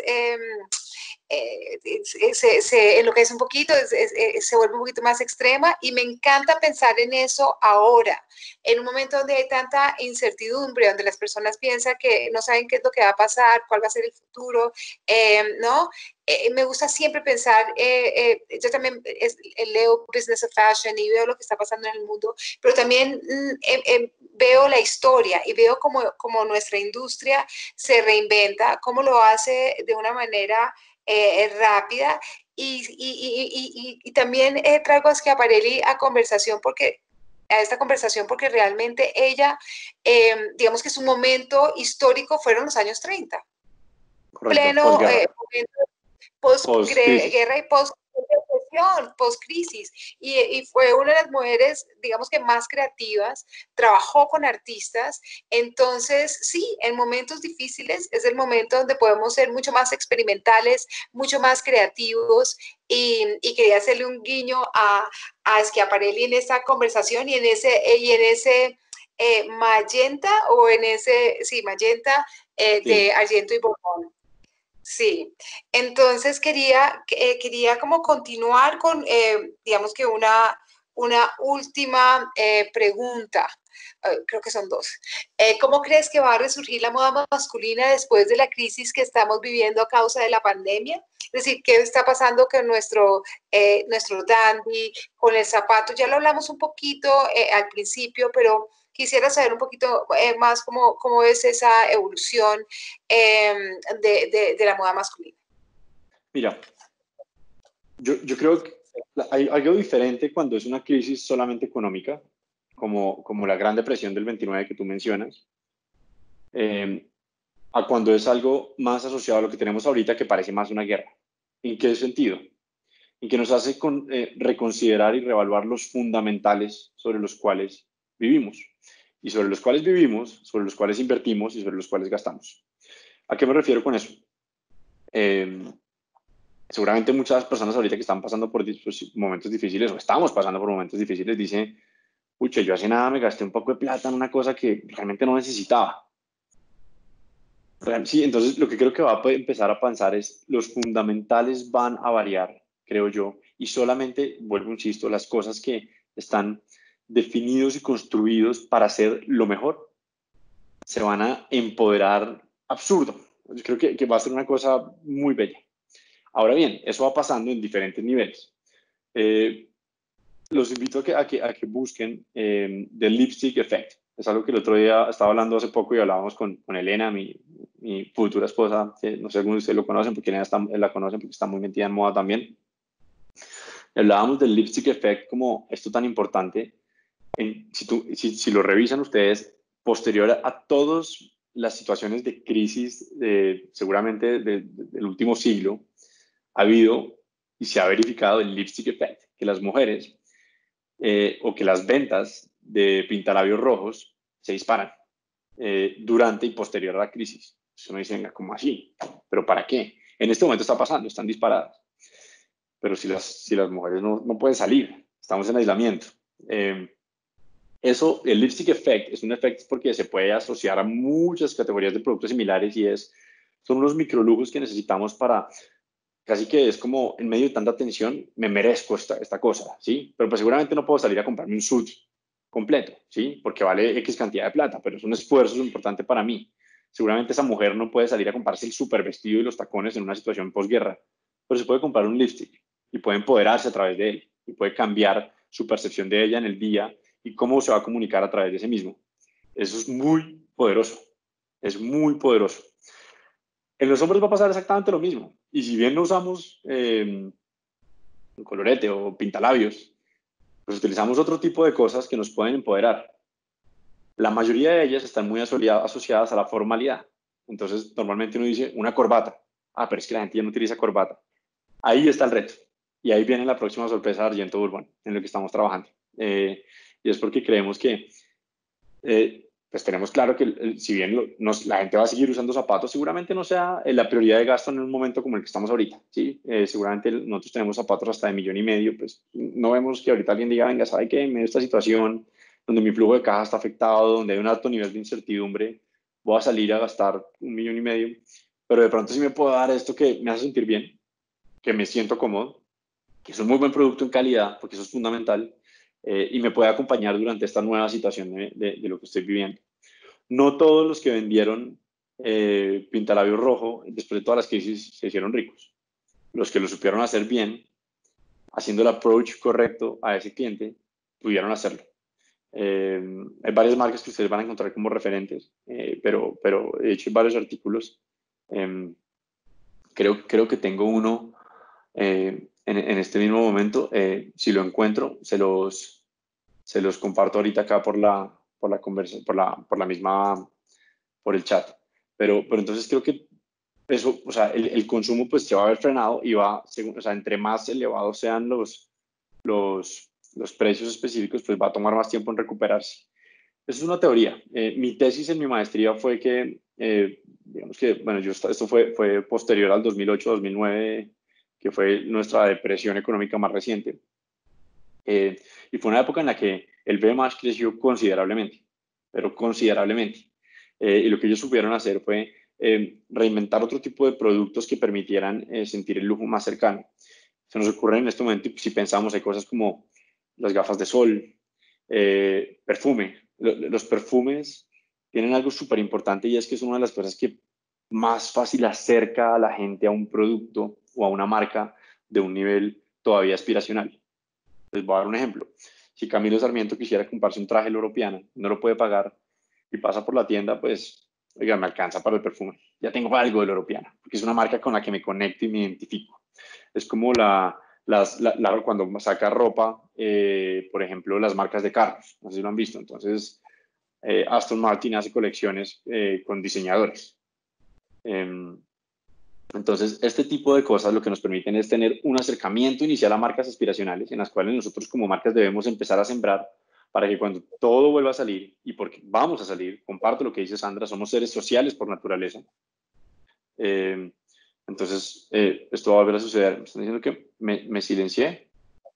se enloquece un poquito, se vuelve un poquito más extrema, y me encanta pensar en eso ahora, en un momento donde hay tanta incertidumbre, donde las personas piensan que no saben qué es lo que va a pasar, cuál va a ser el futuro, ¿no? Me gusta siempre pensar, yo también leo Business of Fashion y veo lo que está pasando en el mundo, pero también veo la historia y veo cómo nuestra industria se reinventa, cómo lo hace de una manera rápida, y también traigo a Schiaparelli a esta conversación porque realmente ella, digamos que su momento histórico fueron los años 30. Correcto, pleno momento post-guerra y post-crisis, y fue una de las mujeres, digamos que más creativas, trabajó con artistas. Entonces sí, en momentos difíciles es el momento donde podemos ser mucho más experimentales, mucho más creativos, y quería hacerle un guiño a Schiaparelli en esta conversación y en ese magenta, o en ese, sí, magenta de Argento y Borbón. Sí, entonces quería como continuar con, digamos que una última pregunta. Creo que son dos. ¿Cómo crees que va a resurgir la moda masculina después de la crisis que estamos viviendo a causa de la pandemia? Es decir, ¿qué está pasando con nuestro dandy, con el zapato? Ya lo hablamos un poquito al principio, pero quisiera saber un poquito más cómo es esa evolución de la moda masculina. Mira, yo creo que hay algo diferente cuando es una crisis solamente económica, como la Gran Depresión del 29 que tú mencionas, a cuando es algo más asociado a lo que tenemos ahorita, que parece más una guerra. ¿En qué sentido? En que nos hace reconsiderar y reevaluar los fundamentales sobre los cuales vivimos. Y sobre los cuales vivimos, sobre los cuales invertimos y sobre los cuales gastamos. ¿A qué me refiero con eso? Seguramente muchas personas ahorita que están pasando por momentos difíciles, o estamos pasando por momentos difíciles, dicen, pucha, yo hace nada me gasté un poco de plata en una cosa que realmente no necesitaba. Sí, entonces lo que creo que va a empezar a pensar es, los fundamentales van a variar, creo yo, y solamente, vuelvo, insisto, las cosas que están definidos y construidos para hacer lo mejor, se van a empoderar absurdo. Yo creo que va a ser una cosa muy bella. Ahora bien, eso va pasando en diferentes niveles. Los invito a que busquen The Lipstick Effect. Es algo que el otro día estaba hablando hace poco y hablábamos con Elena, mi futura esposa, que no sé si ustedes lo conocen, porque la conocen porque está muy metida en moda también. Hablábamos del Lipstick Effect como esto tan importante. Si lo revisan ustedes, posterior a todas las situaciones de crisis, seguramente del último siglo, ha habido y se ha verificado el Lipstick Effect, que las mujeres o que las ventas de pintalabios rojos se disparan durante y posterior a la crisis. Eso me dicen, ¿cómo así? ¿Pero para qué? En este momento está pasando, están disparadas. Pero si las mujeres no pueden salir, estamos en aislamiento. El lipstick effect es un efecto porque se puede asociar a muchas categorías de productos similares y son unos microlujos que necesitamos para, casi que es como en medio de tanta tensión, me merezco esta cosa, ¿sí? Pero pues seguramente no puedo salir a comprarme un suit completo, ¿sí? Porque vale X cantidad de plata, pero es un esfuerzo importante para mí. Seguramente esa mujer no puede salir a comprarse el super vestido y los tacones en una situación posguerra, pero se puede comprar un lipstick y puede empoderarse a través de él y puede cambiar su percepción de ella en el día y cómo se va a comunicar a través de ese mismo. Eso es muy poderoso, es muy poderoso. En los hombres va a pasar exactamente lo mismo. Y si bien no usamos un colorete o pintalabios, pues utilizamos otro tipo de cosas que nos pueden empoderar. La mayoría de ellas están muy asociadas a la formalidad. Entonces, normalmente uno dice una corbata. Ah, pero es que la gente ya no utiliza corbata. Ahí está el reto. Y ahí viene la próxima sorpresa de Argento Bourbon, en lo que estamos trabajando. Y es porque creemos que pues tenemos claro que si bien la gente va a seguir usando zapatos, seguramente no sea la prioridad de gasto en un momento como el que estamos ahorita, ¿sí? Seguramente nosotros tenemos zapatos hasta de 1,5 millones, pues no vemos que ahorita alguien diga, venga, ¿sabe qué? En medio de esta situación donde mi flujo de caja está afectado, donde hay un alto nivel de incertidumbre, voy a salir a gastar 1,5 millones, pero de pronto sí me puedo dar esto que me hace sentir bien, que me siento cómodo, que es un muy buen producto en calidad, porque eso es fundamental, y me puede acompañar durante esta nueva situación de lo que estoy viviendo. No todos los que vendieron pintalabios rojo después de todas las crisis se hicieron ricos. Los que lo supieron hacer bien, haciendo el approach correcto a ese cliente, pudieron hacerlo. Hay varias marcas que ustedes van a encontrar como referentes, pero he hecho varios artículos. Creo que tengo uno en este mismo momento. Si lo encuentro, se los comparto ahorita acá por la conversa, por la misma, por el chat. Pero entonces creo que eso, o sea, el consumo pues se va a ver frenado y va, o sea, entre más elevados sean los precios específicos, pues va a tomar más tiempo en recuperarse. Eso es una teoría. Mi tesis en mi maestría fue que, digamos que, bueno, esto fue posterior al 2008-2009, que fue nuestra depresión económica más reciente. Y fue una época en la que el BMH creció considerablemente, pero considerablemente. Y lo que ellos supieron hacer fue reinventar otro tipo de productos que permitieran sentir el lujo más cercano. Se nos ocurren en este momento, si pensamos, hay cosas como las gafas de sol, perfume. Los perfumes tienen algo súper importante y es que es una de las cosas que más fácil acerca a la gente a un producto o a una marca de un nivel todavía aspiracional. Les voy a dar un ejemplo. Si Camilo Sarmiento quisiera comprarse un traje europeano, no lo puede pagar y pasa por la tienda, pues, oiga, me alcanza para el perfume. Ya tengo algo del europeano, porque es una marca con la que me conecto y me identifico. Es como cuando saca ropa, por ejemplo, las marcas de carros, no sé si lo han visto. Entonces, Aston Martin hace colecciones con diseñadores. Entonces, este tipo de cosas lo que nos permiten es tener un acercamiento inicial a marcas aspiracionales en las cuales nosotros como marcas debemos empezar a sembrar para que cuando todo vuelva a salir, y porque vamos a salir, comparto lo que dice Sandra, somos seres sociales por naturaleza. Entonces, esto va a volver a suceder. ¿Me están diciendo que me silencié?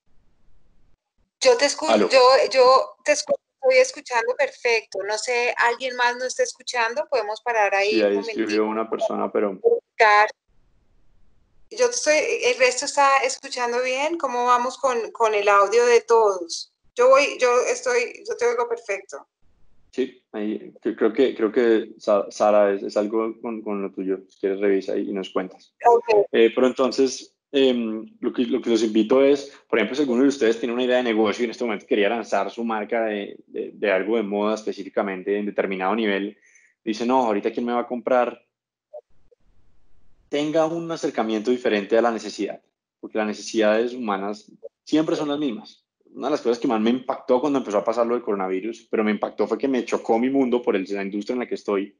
Yo te escucho, ¿Aló? yo te escucho, estoy escuchando perfecto. No sé, ¿alguien más no está escuchando? Podemos parar ahí Sí, un ahí momentito. escribió una persona, pero... El resto está escuchando bien. ¿Cómo vamos con el audio de todos? Yo te oigo perfecto. Sí, ahí, creo que Sara es algo con lo tuyo. Si quieres, revisa y nos cuentas. Okay. Pero entonces, lo que los invito es, por ejemplo, si alguno de ustedes tiene una idea de negocio y en este momento quería lanzar su marca de algo de moda específicamente en determinado nivel, dice, no, ahorita ¿quién me va a comprar? Tenga un acercamiento diferente a la necesidad, porque las necesidades humanas siempre son las mismas. Una de las cosas que más me impactó cuando empezó a pasar lo del coronavirus, pero me impactó fue que me chocó mi mundo por la industria en la que estoy.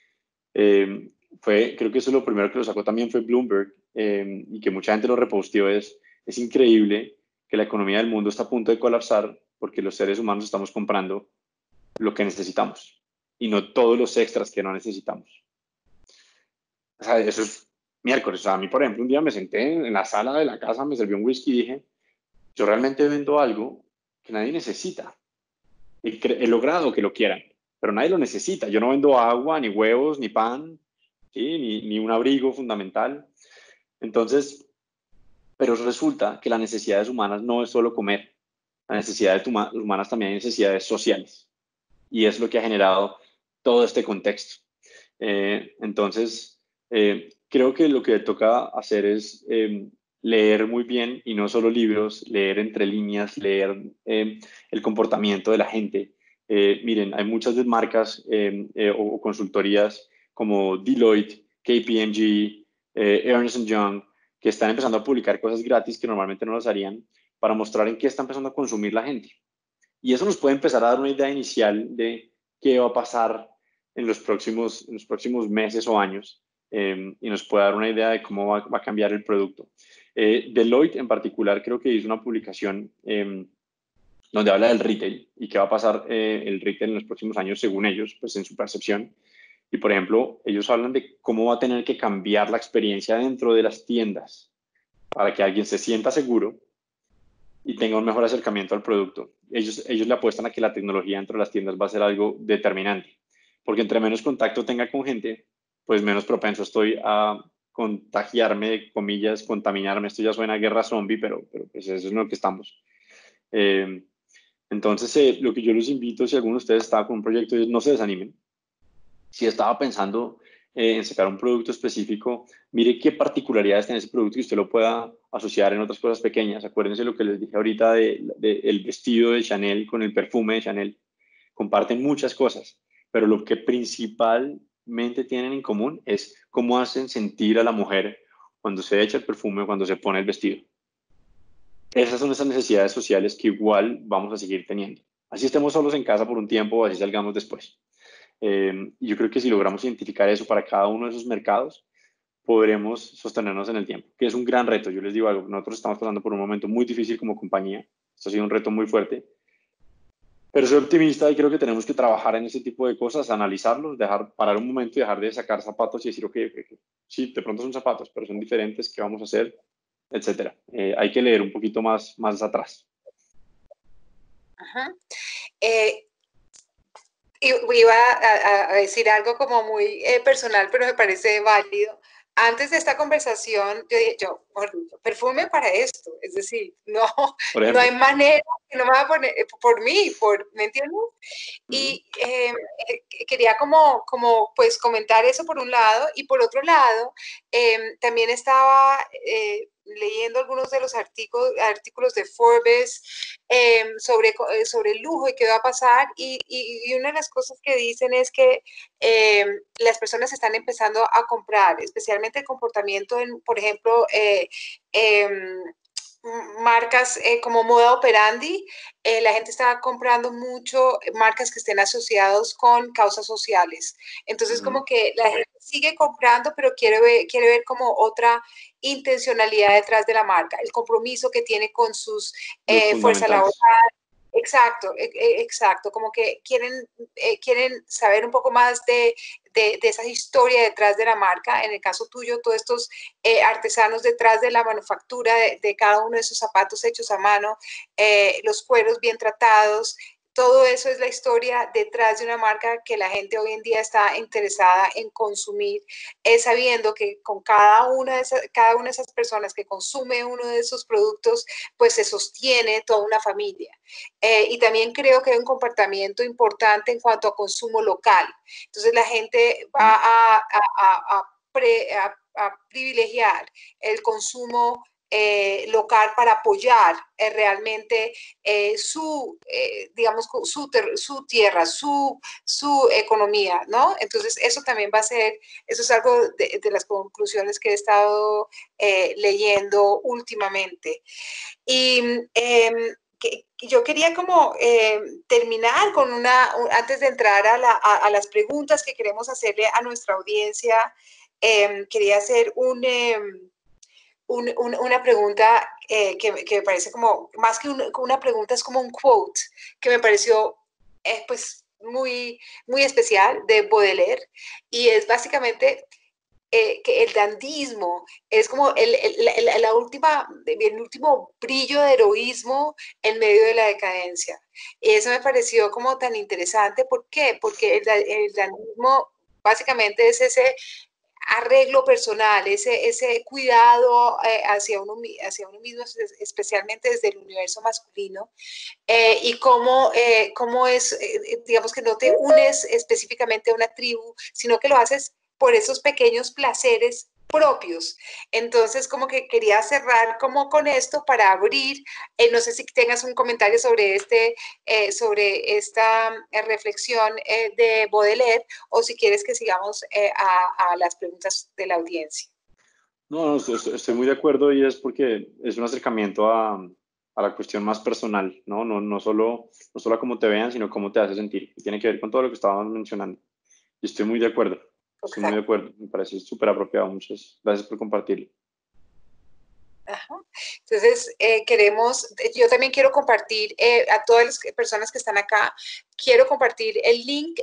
Creo que eso es lo primero que lo sacó también fue Bloomberg, y que mucha gente lo reposteó, es increíble que la economía del mundo está a punto de colapsar porque los seres humanos estamos comprando lo que necesitamos y no todos los extras que no necesitamos. O sea, eso es miércoles. O sea, a mí, por ejemplo, un día me senté en la sala de la casa, me serví un whisky y dije, yo realmente vendo algo que nadie necesita. He logrado que lo quieran, pero nadie lo necesita. Yo no vendo agua, ni huevos, ni pan, ¿sí? Ni un abrigo fundamental. Entonces, pero resulta que las necesidades humanas no es solo comer. Las necesidades humanas también hay necesidades sociales. Y es lo que ha generado todo este contexto. Entonces, creo que lo que toca hacer es leer muy bien y no solo libros, leer entre líneas, leer el comportamiento de la gente. Miren, hay muchas marcas o consultorías como Deloitte, KPMG, Ernst Young, que están empezando a publicar cosas gratis que normalmente no las harían para mostrar en qué está empezando a consumir la gente. Y eso nos puede empezar a dar una idea inicial de qué va a pasar en los próximos meses o años, y nos puede dar una idea de cómo va a cambiar el producto. Deloitte en particular creo que hizo una publicación donde habla del retail y qué va a pasar el retail en los próximos años según ellos, pues en su percepción. Y por ejemplo, ellos hablan de cómo va a tener que cambiar la experiencia dentro de las tiendas para que alguien se sienta seguro y tenga un mejor acercamiento al producto. Ellos le apuestan a que la tecnología dentro de las tiendas va a ser algo determinante, porque entre menos contacto tenga con gente, pues menos propenso estoy a contagiarme, comillas, contaminarme. Esto ya suena a guerra zombie, pero pues eso es en lo que estamos. Entonces, lo que yo les invito, si alguno de ustedes está con un proyecto, es no se desanimen. Si estaba pensando en sacar un producto específico, mire qué particularidades tiene ese producto y usted lo pueda asociar en otras cosas pequeñas. Acuérdense lo que les dije ahorita el vestido de Chanel con el perfume de Chanel. Comparten muchas cosas, pero lo que principalmente tienen en común es cómo hacen sentir a la mujer cuando se echa el perfume o cuando se pone el vestido. Esas son esas necesidades sociales que igual vamos a seguir teniendo. Así estemos solos en casa por un tiempo o así salgamos después. Y yo creo que si logramos identificar eso para cada uno de esos mercados, podremos sostenernos en el tiempo, que es un gran reto. Yo les digo algo, nosotros estamos pasando por un momento muy difícil como compañía. Esto ha sido un reto muy fuerte, pero soy optimista y creo que tenemos que trabajar en ese tipo de cosas, analizarlos, parar un momento y dejar de sacar zapatos y decir, ok, sí, de pronto son zapatos, pero son diferentes, ¿qué vamos a hacer? Etcétera. Hay que leer un poquito más atrás. Ajá. Iba a decir algo como muy personal, pero me parece válido. Antes de esta conversación, yo dije, perfume para esto, es decir, no, Por no ejemplo. hay manera que no me va a poner por mí, ¿me entiendes? Y quería como pues comentar eso por un lado, y por otro lado, también estaba leyendo algunos de los artículos de Forbes sobre el lujo y qué va a pasar, y una de las cosas que dicen es que las personas están empezando a comprar, especialmente el comportamiento en, por ejemplo, marcas como Moda Operandi, la gente está comprando mucho marcas que estén asociados con causas sociales. Entonces, como que la gente sigue comprando, pero quiere ver como otra intencionalidad detrás de la marca, el compromiso que tiene con sus fuerza laboral. Exacto, exacto, como que quieren saber un poco más de esa historia detrás de la marca. En el caso tuyo, todos estos artesanos detrás de la manufactura de cada uno de esos zapatos hechos a mano, los cueros bien tratados, todo eso es la historia detrás de una marca que la gente hoy en día está interesada en consumir, sabiendo que con cada una de esas personas que consume uno de esos productos, pues se sostiene toda una familia. Y también creo que hay un comportamiento importante en cuanto a consumo local. Entonces la gente va a privilegiar el consumo local para apoyar realmente digamos, su tierra, su economía, ¿no? Entonces, eso también va a ser, eso es algo de las conclusiones que he estado leyendo últimamente. Y yo quería como terminar con antes de entrar a las preguntas que queremos hacerle a nuestra audiencia, quería hacer una pregunta que me parece como, más que una pregunta, es como un quote que me pareció pues muy especial de Baudelaire, y es básicamente que el dandismo es como el último brillo de heroísmo en medio de la decadencia. Y eso me pareció como tan interesante. ¿Por qué? Porque el dandismo básicamente es ese arreglo personal, ese cuidado hacia uno mismo, especialmente desde el universo masculino, y cómo es, digamos que no te unes específicamente a una tribu, sino que lo haces por esos pequeños placeres propios. Entonces, como que quería cerrar como con esto para abrir, no sé si tengas un comentario sobre esta reflexión de Baudelaire, o si quieres que sigamos a las preguntas de la audiencia. No, estoy muy de acuerdo, y es porque es un acercamiento a la cuestión más personal, ¿no? No solo a cómo te vean, sino cómo te hace sentir. Y tiene que ver con todo lo que estábamos mencionando. Y estoy muy de acuerdo. Estoy muy de acuerdo. Me parece súper apropiado. Muchas gracias por compartirlo. Ajá. Entonces, yo también quiero compartir a todas las personas que están acá, quiero compartir el link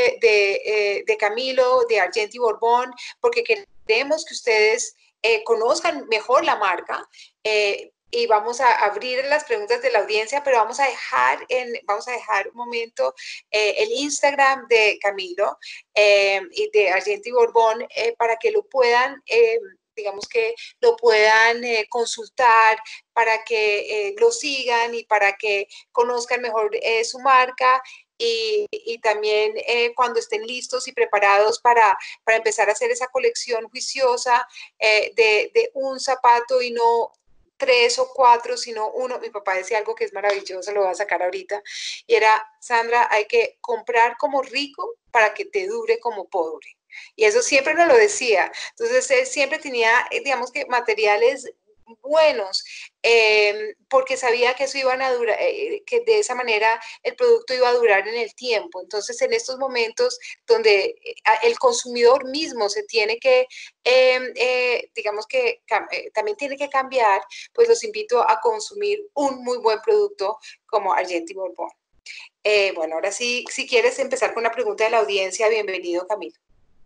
de Camilo, de Argenti Bourbon, porque queremos que ustedes conozcan mejor la marca. Y vamos a abrir las preguntas de la audiencia, pero vamos a dejar un momento el Instagram de Camilo y de Argenti Bourbon para que lo puedan digamos que lo puedan consultar, para que lo sigan y para que conozcan mejor su marca. Y también cuando estén listos y preparados para empezar a hacer esa colección juiciosa de un zapato y no 3 o 4, sino uno. Mi papá decía algo que es maravilloso, lo voy a sacar ahorita, y era: Sandra, hay que comprar como rico para que te dure como pobre. Y eso siempre nos lo decía. Entonces, él siempre tenía, digamos que, materiales buenos, porque sabía que eso iban a durar, que de esa manera el producto iba a durar en el tiempo. Entonces, en estos momentos donde el consumidor mismo se tiene que, digamos que también tiene que cambiar, pues los invito a consumir un muy buen producto como Argenti Bourbon. Bueno, ahora sí, si quieres empezar con una pregunta de la audiencia, bienvenido, Camilo.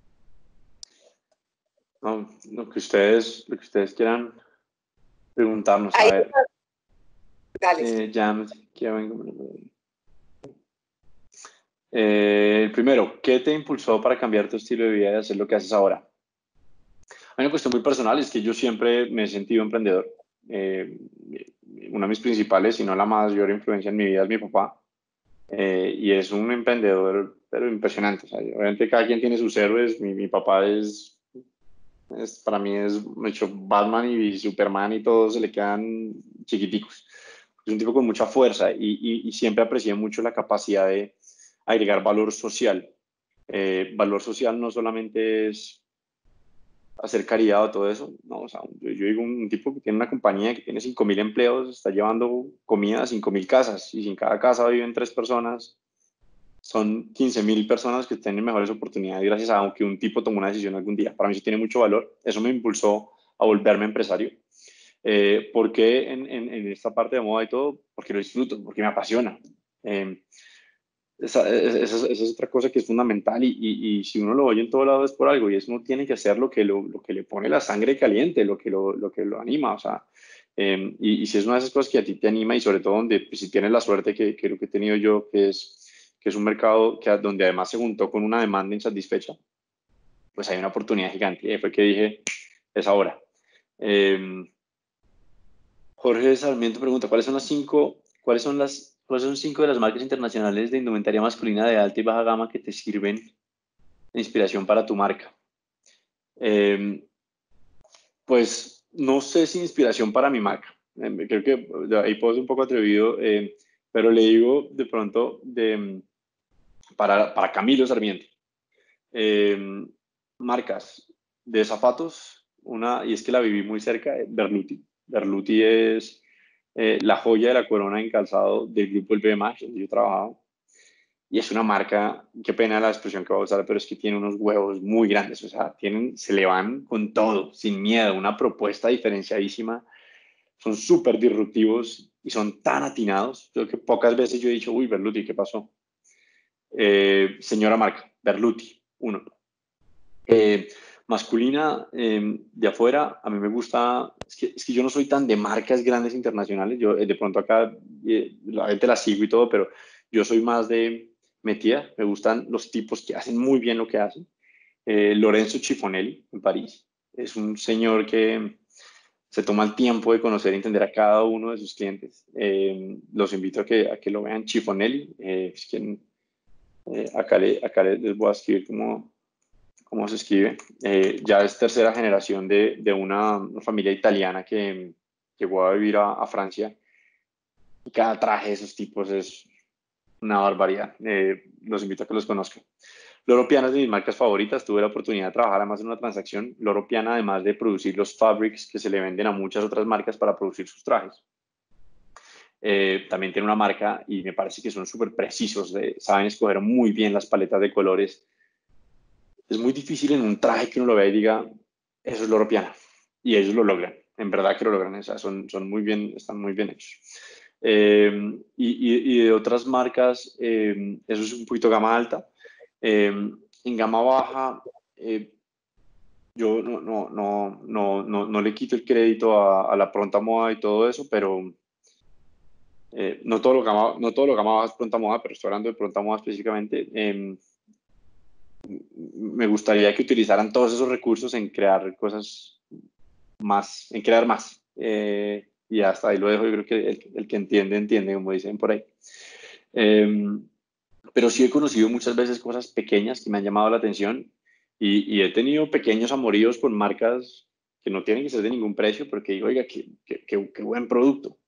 No, lo que ustedes quieran preguntarnos. A ver. Dale. Ya vengo. El primero, ¿qué te impulsó para cambiar tu estilo de vida y hacer lo que haces ahora? Hay una cuestión muy personal, es que yo siempre me he sentido emprendedor. Eh, Una de mis principales, si no la mayor influencia en mi vida es mi papá. Y es un emprendedor, pero impresionante. O sea, obviamente cada quien tiene sus héroes. Mi papá para mí es, de hecho, Batman y Superman y todos se le quedan chiquiticos. Es un tipo con mucha fuerza y siempre aprecié mucho la capacidad de agregar valor social. Valor social no solamente es hacer caridad o todo eso, no, o sea, yo digo un tipo que tiene una compañía que tiene 5.000 empleados, está llevando comida a 5.000 casas y si en cada casa viven 3 personas, son 15.000 personas que tienen mejores oportunidades gracias a que un tipo tomó una decisión algún día. Para mí eso tiene mucho valor. Eso me impulsó a volverme empresario. ¿Por qué en esta parte de moda y todo? Porque lo disfruto, porque me apasiona. Eh, esa es otra cosa que es fundamental y si uno lo oye en todo lado es por algo y eso uno tiene que hacer lo que le pone la sangre caliente, lo que lo anima, o sea, y si es una de esas cosas que a ti te anima y sobre todo donde pues, si tienes la suerte que lo que he tenido yo, que es un mercado donde además se juntó con una demanda insatisfecha, pues hay una oportunidad gigante y ahí fue que dije, es ahora. Eh, Jorge Sarmiento pregunta, cuáles son 5 de las marcas internacionales de indumentaria masculina de alta y baja gama que te sirven de inspiración para tu marca? Pues no sé si inspiración para mi marca. Creo que ahí puedo ser un poco atrevido, pero le digo de pronto para Camilo Sarmiento. Eh, Marcas de zapatos, y es que la viví muy cerca, Berluti. Berluti es la joya de la corona en calzado del grupo El BMH, donde yo trabajaba. Y es una marca, qué pena la expresión que voy a usar, pero es que tiene unos huevos muy grandes, o sea, se le van con todo, sin miedo, una propuesta diferenciadísima, son súper disruptivos y son tan atinados. Creo que pocas veces yo he dicho, uy, Berluti, ¿qué pasó? Señora marca, Berluti, uno. Eh, Masculina, de afuera, a mí me gusta, es que yo no soy tan de marcas grandes internacionales, yo de pronto acá la gente la sigo y todo, pero yo soy más de metida, me gustan los tipos que hacen muy bien lo que hacen. Lorenzo Cifonelli en París, es un señor que se toma el tiempo de conocer y entender a cada uno de sus clientes. Los invito a que lo vean. Cifonelli, es quien, les voy a escribir cómo se escribe. Ya es tercera generación de una familia italiana que llegó a vivir a Francia. Y cada traje de esos tipos es una barbaridad. Los invito a que los conozcan. Loro Piana es de mis marcas favoritas. Tuve la oportunidad de trabajar además en una transacción. Loro Piana, además de producir los fabrics que se le venden a muchas otras marcas para producir sus trajes, también tiene una marca y me parece que son súper precisos. Saben escoger muy bien las paletas de colores. Es muy difícil en un traje que uno lo vea y diga, eso es Loro Piana. Y ellos lo logran. En verdad que lo logran. O sea, son muy bien, están muy bien hechos. Y de otras marcas, eso es un poquito gama alta. En gama baja, yo no le quito el crédito a la pronta moda y todo eso, pero no todo lo gama baja es pronta moda, pero estoy hablando de pronta moda específicamente. Me gustaría que utilizaran todos esos recursos en crear cosas más, en crear más. Y hasta ahí lo dejo, yo creo que el que entiende, entiende, como dicen por ahí. Pero sí he conocido muchas veces cosas pequeñas que me han llamado la atención y he tenido pequeños amoríos con marcas que no tienen que ser de ningún precio, pero que digo, oiga, qué buen producto.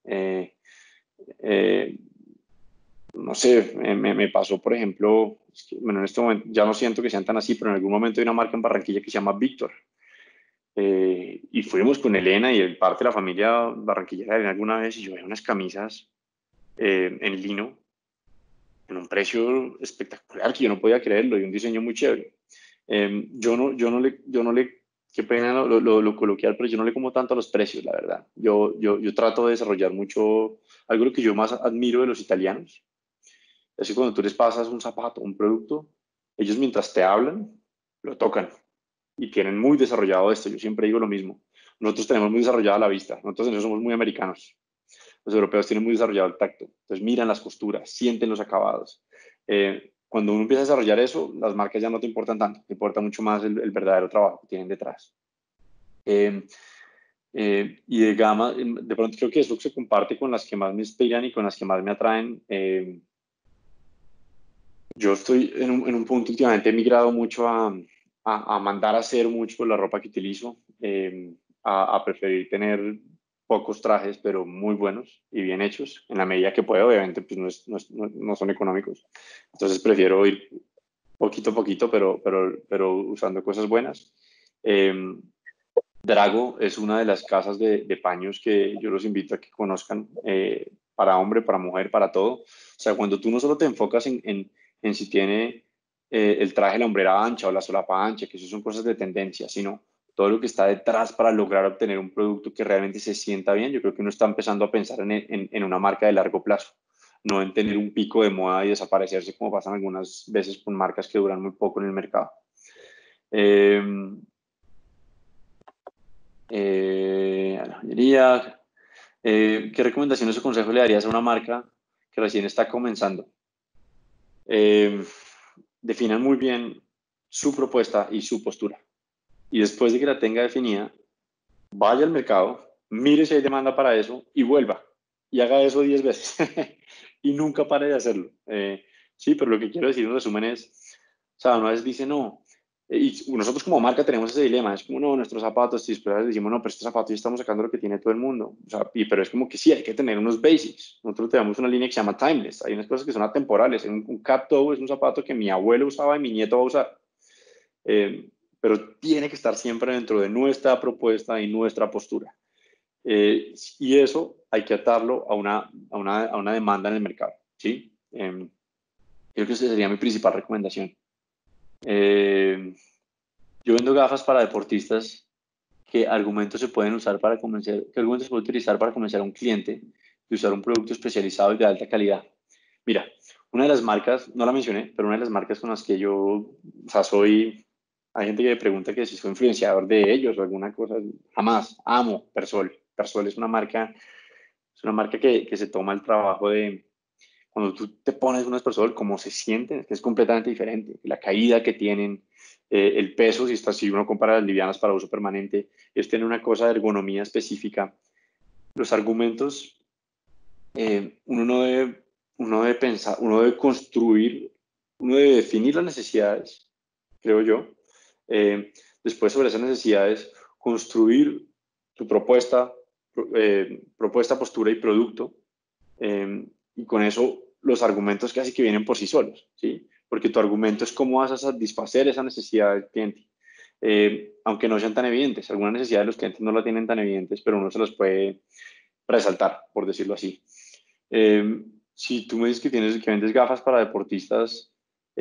Eh, no sé, me pasó, por ejemplo, bueno, en este momento ya no siento que sean tan así, pero en algún momento hay una marca en Barranquilla que se llama Víctor. Y fuimos con Elena y el parte de la familia barranquillera de Elena alguna vez y yo veía unas camisas en lino en un precio espectacular que yo no podía creerlo y un diseño muy chévere. Yo no le, qué pena lo coloquial, pero yo no le como tanto a los precios, la verdad. Yo trato de desarrollar mucho, algo que yo más admiro de los italianos, es que cuando tú les pasas un zapato, un producto, ellos mientras te hablan, lo tocan y tienen muy desarrollado esto. Yo siempre digo lo mismo. Nosotros tenemos muy desarrollada la vista, nosotros en eso somos muy americanos. Los europeos tienen muy desarrollado el tacto. Entonces miran las costuras, sienten los acabados. cuando uno empieza a desarrollar eso, las marcas ya no te importan tanto, te importa mucho más el verdadero trabajo que tienen detrás. Y de gama, de pronto creo que eso se comparte con las que más me inspiran y con las que más me atraen. Yo estoy en un punto últimamente, he migrado mucho a mandar a hacer mucho la ropa que utilizo, a preferir tener pocos trajes, pero muy buenos y bien hechos, en la medida que puedo. Obviamente pues no son económicos, entonces prefiero ir poquito a poquito, pero usando cosas buenas. Drago es una de las casas de paños que yo los invito a que conozcan, para hombre, para mujer, para todo. O sea, cuando tú no solo te enfocas en si tiene el traje, la hombrera ancha o la solapa ancha, que eso son cosas de tendencia, sino todo lo que está detrás para lograr obtener un producto que realmente se sienta bien. Yo creo que uno está empezando a pensar en una marca de largo plazo, no en tener un pico de moda y desaparecerse como pasan algunas veces con marcas que duran muy poco en el mercado. La joyería. ¿Qué recomendaciones o consejos le darías a una marca que recién está comenzando? Definan muy bien su propuesta y su postura. Y después de que la tenga definida, vaya al mercado, mire si hay demanda para eso y vuelva. Y haga eso 10 veces. Y nunca pare de hacerlo. Sí, pero lo que quiero decir en resumen es, o sea, una vez dice no. Y nosotros como marca tenemos ese dilema, es como, no, nuestros zapatos, y después decimos, no, pero este zapato ya estamos sacando lo que tiene todo el mundo. O sea, pero es como que sí, hay que tener unos basics. Nosotros tenemos una línea que se llama Timeless, hay unas cosas que son atemporales. Un cat toe es un zapato que mi abuelo usaba y mi nieto va a usar. Pero tiene que estar siempre dentro de nuestra propuesta y nuestra postura. Y eso hay que atarlo a una demanda en el mercado, ¿sí? Creo que esa sería mi principal recomendación. Yo vendo gafas para deportistas. ¿Qué argumentos se pueden usar para convencer, qué argumentos se puede utilizar para convencer a un cliente de usar un producto especializado y de alta calidad? Mira, una de las marcas, no la mencioné, pero una de las marcas con las que yo, o sea, hay gente que me pregunta que si soy influenciador de ellos o alguna cosa. Jamás. Amo Persol. Persol es una marca que se toma el trabajo de, cuando tú te pones unas Persol, cómo se sienten, que es completamente diferente. La caída que tienen, el peso, si uno compara las livianas para uso permanente, es tener una cosa de ergonomía específica. Los argumentos, uno debe pensar, uno debe construir, uno debe definir las necesidades, creo yo. Después, sobre esas necesidades, construir tu propuesta, postura y producto. Y con eso los argumentos casi que vienen por sí solos, ¿sí? Porque tu argumento es cómo vas a satisfacer esa necesidad del cliente. Aunque no sean tan evidentes, algunas necesidades los clientes no las tienen tan evidentes, pero uno se las puede resaltar, por decirlo así. Si tú me dices que vendes gafas para deportistas,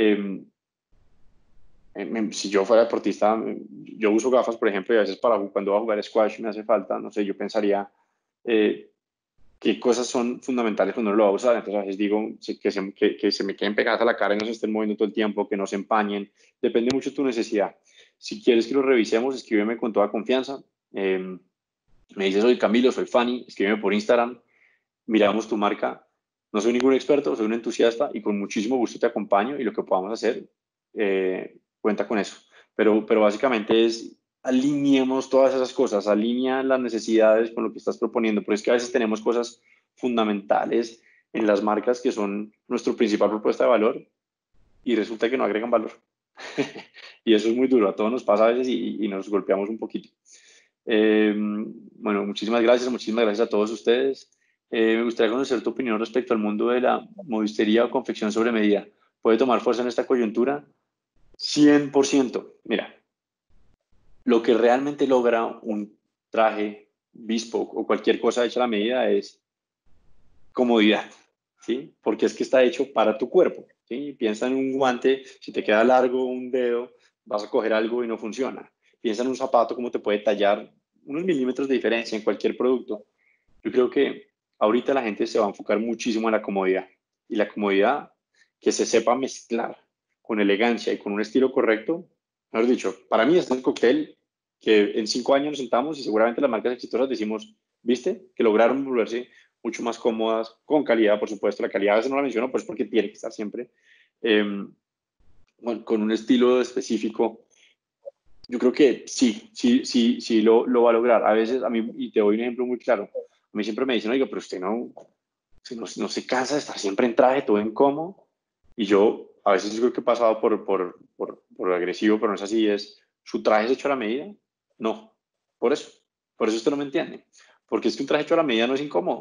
si yo fuera deportista, yo uso gafas, por ejemplo, y a veces cuando voy a jugar squash me hace falta, no sé, yo pensaría qué cosas son fundamentales cuando uno lo va a usar. Entonces a veces digo que se me queden pegadas a la cara y no se estén moviendo todo el tiempo, que no se empañen. Depende mucho de tu necesidad. Si quieres que lo revisemos, escríbeme con toda confianza. Me dices, soy Camilo, soy Fanny, escríbeme por Instagram, miramos tu marca. No soy ningún experto, soy un entusiasta y con muchísimo gusto te acompaño y lo que podamos hacer, cuenta con eso. Pero básicamente es alineemos todas esas cosas, alinea las necesidades con lo que estás proponiendo, porque es que a veces tenemos cosas fundamentales en las marcas que son nuestra principal propuesta de valor y resulta que no agregan valor. Y eso es muy duro, a todos nos pasa a veces y nos golpeamos un poquito. Bueno, muchísimas gracias a todos ustedes. Me gustaría conocer tu opinión respecto al mundo de la modistería o confección sobre medida. ¿Puede tomar fuerza en esta coyuntura? 100%. Mira, lo que realmente logra un traje bespoke o cualquier cosa hecha a la medida es comodidad, ¿sí? Porque es que está hecho para tu cuerpo, ¿sí? Piensa en un guante, si te queda largo un dedo, vas a coger algo y no funciona. Piensa en un zapato, cómo te puede tallar unos milímetros de diferencia en cualquier producto. Yo creo que ahorita la gente se va a enfocar muchísimo en la comodidad, y la comodidad que se sepa mezclar con elegancia y con un estilo correcto. Mejor dicho, para mí es el cóctel que en 5 años nos sentamos y seguramente las marcas exitosas decimos, ¿viste? Que lograron volverse mucho más cómodas, con calidad, por supuesto. La calidad a veces no la menciono, pues porque tiene que estar siempre. bueno, con un estilo específico, yo creo que sí lo va a lograr. A veces, a mí, y te doy un ejemplo muy claro, a mí siempre me dicen, oiga, pero usted no se cansa de estar siempre en traje, todo incómodo. Y yo, a veces yo creo que he pasado por agresivo, pero no es así, ¿su traje es hecho a la medida? No, por eso usted no me entiende. Porque es que un traje hecho a la medida no es incómodo.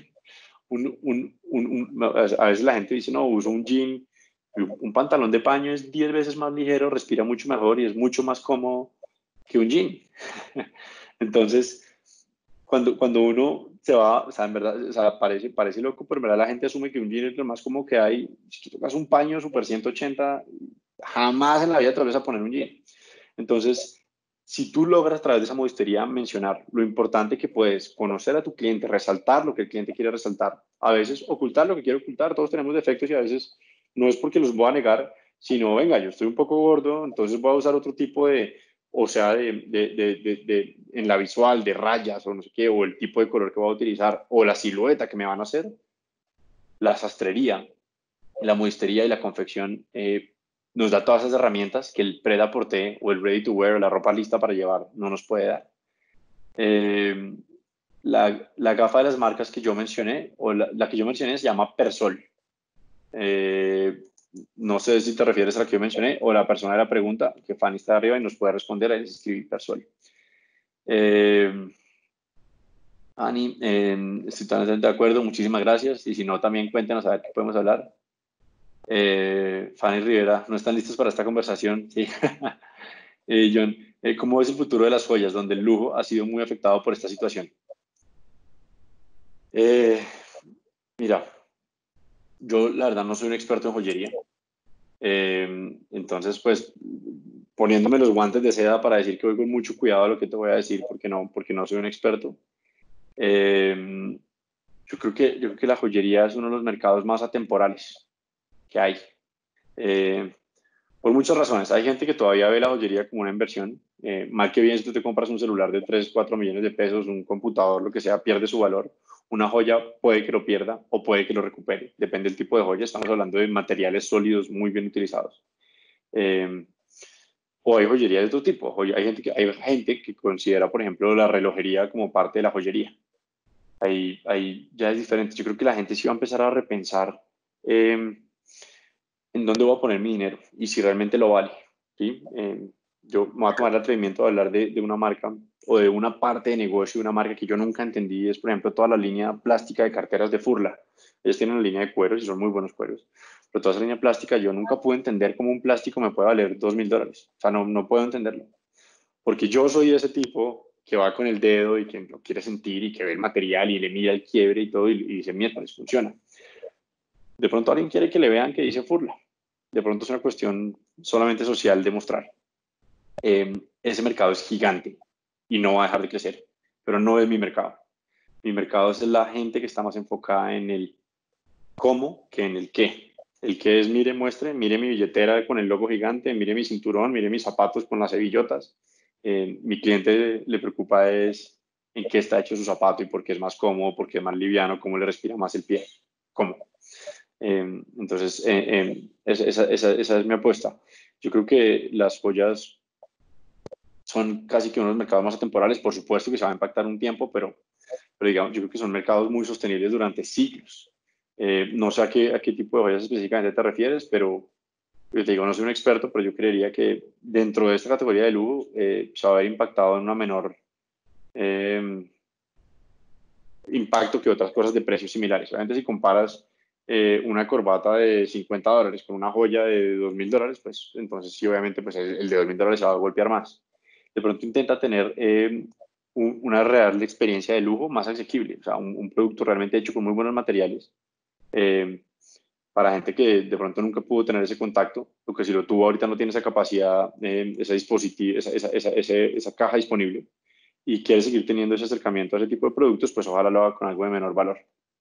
A veces la gente dice, no, uso un jean, un pantalón de paño es 10 veces más ligero, respira mucho mejor y es mucho más cómodo que un jean. Entonces, cuando uno se va, o sea, en verdad, o sea, parece loco, pero en verdad la gente asume que un jean es lo más cómodo que hay. Si tú tocas un paño super 180, jamás en la vida te vas a poner un jean. Entonces, si tú logras a través de esa modistería mencionar lo importante que puedes conocer a tu cliente, resaltar lo que el cliente quiere resaltar, a veces ocultar lo que quiere ocultar, todos tenemos defectos y a veces no es porque los voy a negar, sino, venga, yo estoy un poco gordo, entonces voy a usar otro tipo de, o sea, en la visual, de rayas o no sé qué, o el tipo de color que voy a utilizar, o la silueta que me van a hacer. La sastrería, la modistería y la confección nos da todas esas herramientas que el Pret-a-Porter o el ready to wear o la ropa lista para llevar no nos puede dar. La gafa de las marcas que yo mencioné, o la que yo mencioné se llama Persol. No sé si te refieres a la que yo mencioné o la persona de la pregunta, que Fanny está arriba y nos puede responder, ahí escribir Persol. Ani, estoy totalmente de acuerdo, muchísimas gracias. Y si no, también cuéntenos a ver qué podemos hablar. Fanny Rivera, ¿no están listos para esta conversación? Sí. John, ¿cómo ves el futuro de las joyas, donde el lujo ha sido muy afectado por esta situación? Mira, yo la verdad no soy un experto en joyería. Entonces, pues, poniéndome los guantes de seda para decir que voy con mucho cuidado a lo que te voy a decir, porque no soy un experto. Yo creo que la joyería es uno de los mercados más atemporales que hay. Por muchas razones. Hay gente que todavía ve la joyería como una inversión. Mal que bien, si tú te compras un celular de 3, 4 millones de pesos, un computador, lo que sea, pierde su valor. Una joya puede que lo pierda o puede que lo recupere. Depende del tipo de joya. Estamos hablando de materiales sólidos muy bien utilizados. O hay joyería de otro tipo. Hay gente que considera, por ejemplo, la relojería como parte de la joyería. Ahí ya es diferente. Yo creo que la gente sí va a empezar a repensar en dónde voy a poner mi dinero y si realmente lo vale. ¿Sí? Yo me voy a tomar el atrevimiento de hablar de una marca o de una parte de negocio de una marca que yo nunca entendí. Es, por ejemplo, toda la línea plástica de carteras de Furla. Ellos tienen una línea de cueros y son muy buenos cueros. Pero toda esa línea plástica yo nunca pude entender cómo un plástico me puede valer $2.000. O sea, no puedo entenderlo. Porque yo soy ese tipo que va con el dedo y que lo quiere sentir y que ve el material y le mira el quiebre y todo y dice, miércoles, funciona. De pronto alguien quiere que le vean que dice Furla. De pronto es una cuestión solamente social de mostrar. Ese mercado es gigante y no va a dejar de crecer, pero no es mi mercado. Mi mercado es la gente que está más enfocada en el cómo que en el qué. El qué es, mire, muestre, mire mi billetera con el logo gigante, mire mi cinturón, mire mis zapatos con las hebillotas. Mi cliente le preocupa es en qué está hecho su zapato y por qué es más cómodo, por qué es más liviano, cómo le respira más el pie. ¿Cómo? Entonces, esa es mi apuesta. Yo creo que las joyas son casi que unos mercados más atemporales. Por supuesto que se va a impactar un tiempo, pero digamos, yo creo que son mercados muy sostenibles durante siglos. No sé a qué tipo de joyas específicamente te refieres, pero yo te digo, no soy un experto, pero yo creería que dentro de esta categoría de lujo se va a ver impactado en una menor impacto que otras cosas de precios similares. Obviamente, si comparas una corbata de $50 con una joya de $2.000, pues entonces sí, obviamente, pues el de $2.000 se va a golpear más. De pronto intenta tener una real experiencia de lujo más asequible, o sea, un producto realmente hecho con muy buenos materiales. Para gente que de pronto nunca pudo tener ese contacto, porque si lo tuvo ahorita no tiene esa capacidad, ese dispositivo, esa caja disponible y quiere seguir teniendo ese acercamiento a ese tipo de productos, pues ojalá lo haga con algo de menor valor.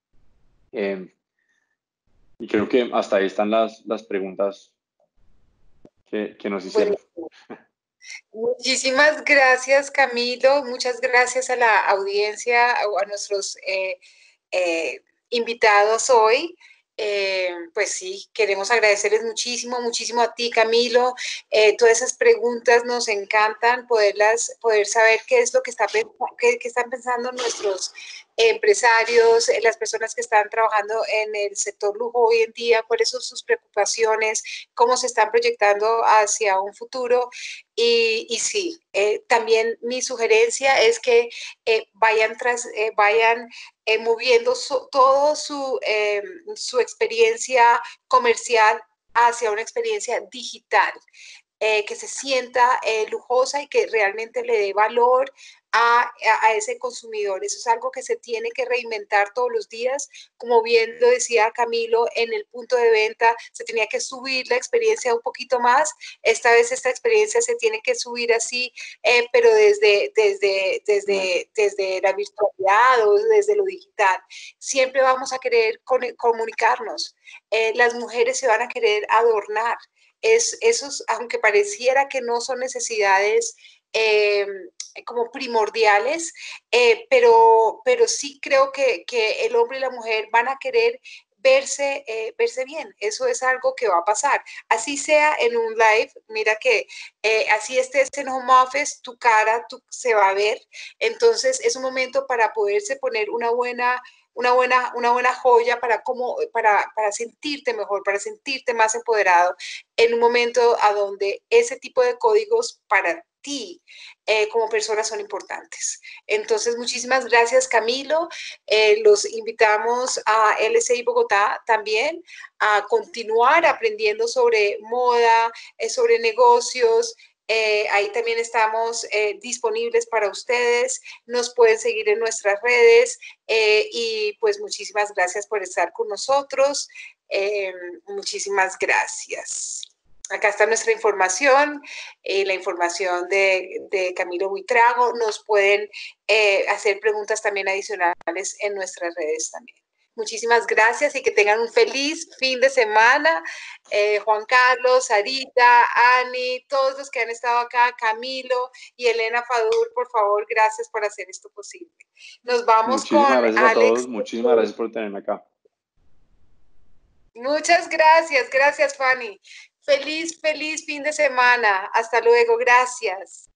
Y creo que hasta ahí están las preguntas que nos hicieron. Bueno, muchísimas gracias, Camilo. Muchas gracias a la audiencia o a nuestros invitados hoy. Pues sí, queremos agradecerles muchísimo, muchísimo a ti, Camilo. Todas esas preguntas nos encantan, poder saber qué es lo que están pensando nuestros empresarios, las personas que están trabajando en el sector lujo hoy en día, cuáles son sus preocupaciones, cómo se están proyectando hacia un futuro. Y sí, también mi sugerencia es que vayan moviendo todo su experiencia comercial hacia una experiencia digital, que se sienta lujosa y que realmente le dé valor a ese consumidor. Eso es algo que se tiene que reinventar todos los días. Como bien lo decía Camilo, en el punto de venta se tenía que subir la experiencia un poquito más. Esta vez esta experiencia se tiene que subir así, pero desde la virtualidad o desde lo digital. Siempre vamos a querer comunicarnos. Las mujeres se van a querer adornar. Esos, aunque pareciera que no son necesidades como primordiales, pero sí creo que el hombre y la mujer van a querer verse bien. Eso es algo que va a pasar. Así sea en un live, mira que así estés en home office, tu cara se va a ver. Entonces es un momento para poderse poner una buena joya para sentirte mejor, para sentirte más empoderado en un momento a donde ese tipo de códigos para ti como personas son importantes. Entonces, muchísimas gracias, Camilo. Los invitamos a LSI Bogotá también a continuar aprendiendo sobre moda, sobre negocios. Ahí también estamos disponibles para ustedes. Nos pueden seguir en nuestras redes y pues muchísimas gracias por estar con nosotros. Muchísimas gracias. Acá está nuestra información, la información de Camilo Buitrago. Nos pueden hacer preguntas también adicionales en nuestras redes también. Muchísimas gracias y que tengan un feliz fin de semana. Juan Carlos, Sarita, Ani, todos los que han estado acá, Camilo y Elena Fadur, por favor, gracias por hacer esto posible. Nos vamos muchísimas con gracias Alex. A todos, muchísimas gracias por tenerme acá. Muchas gracias, gracias Fanny. Feliz fin de semana. Hasta luego, gracias.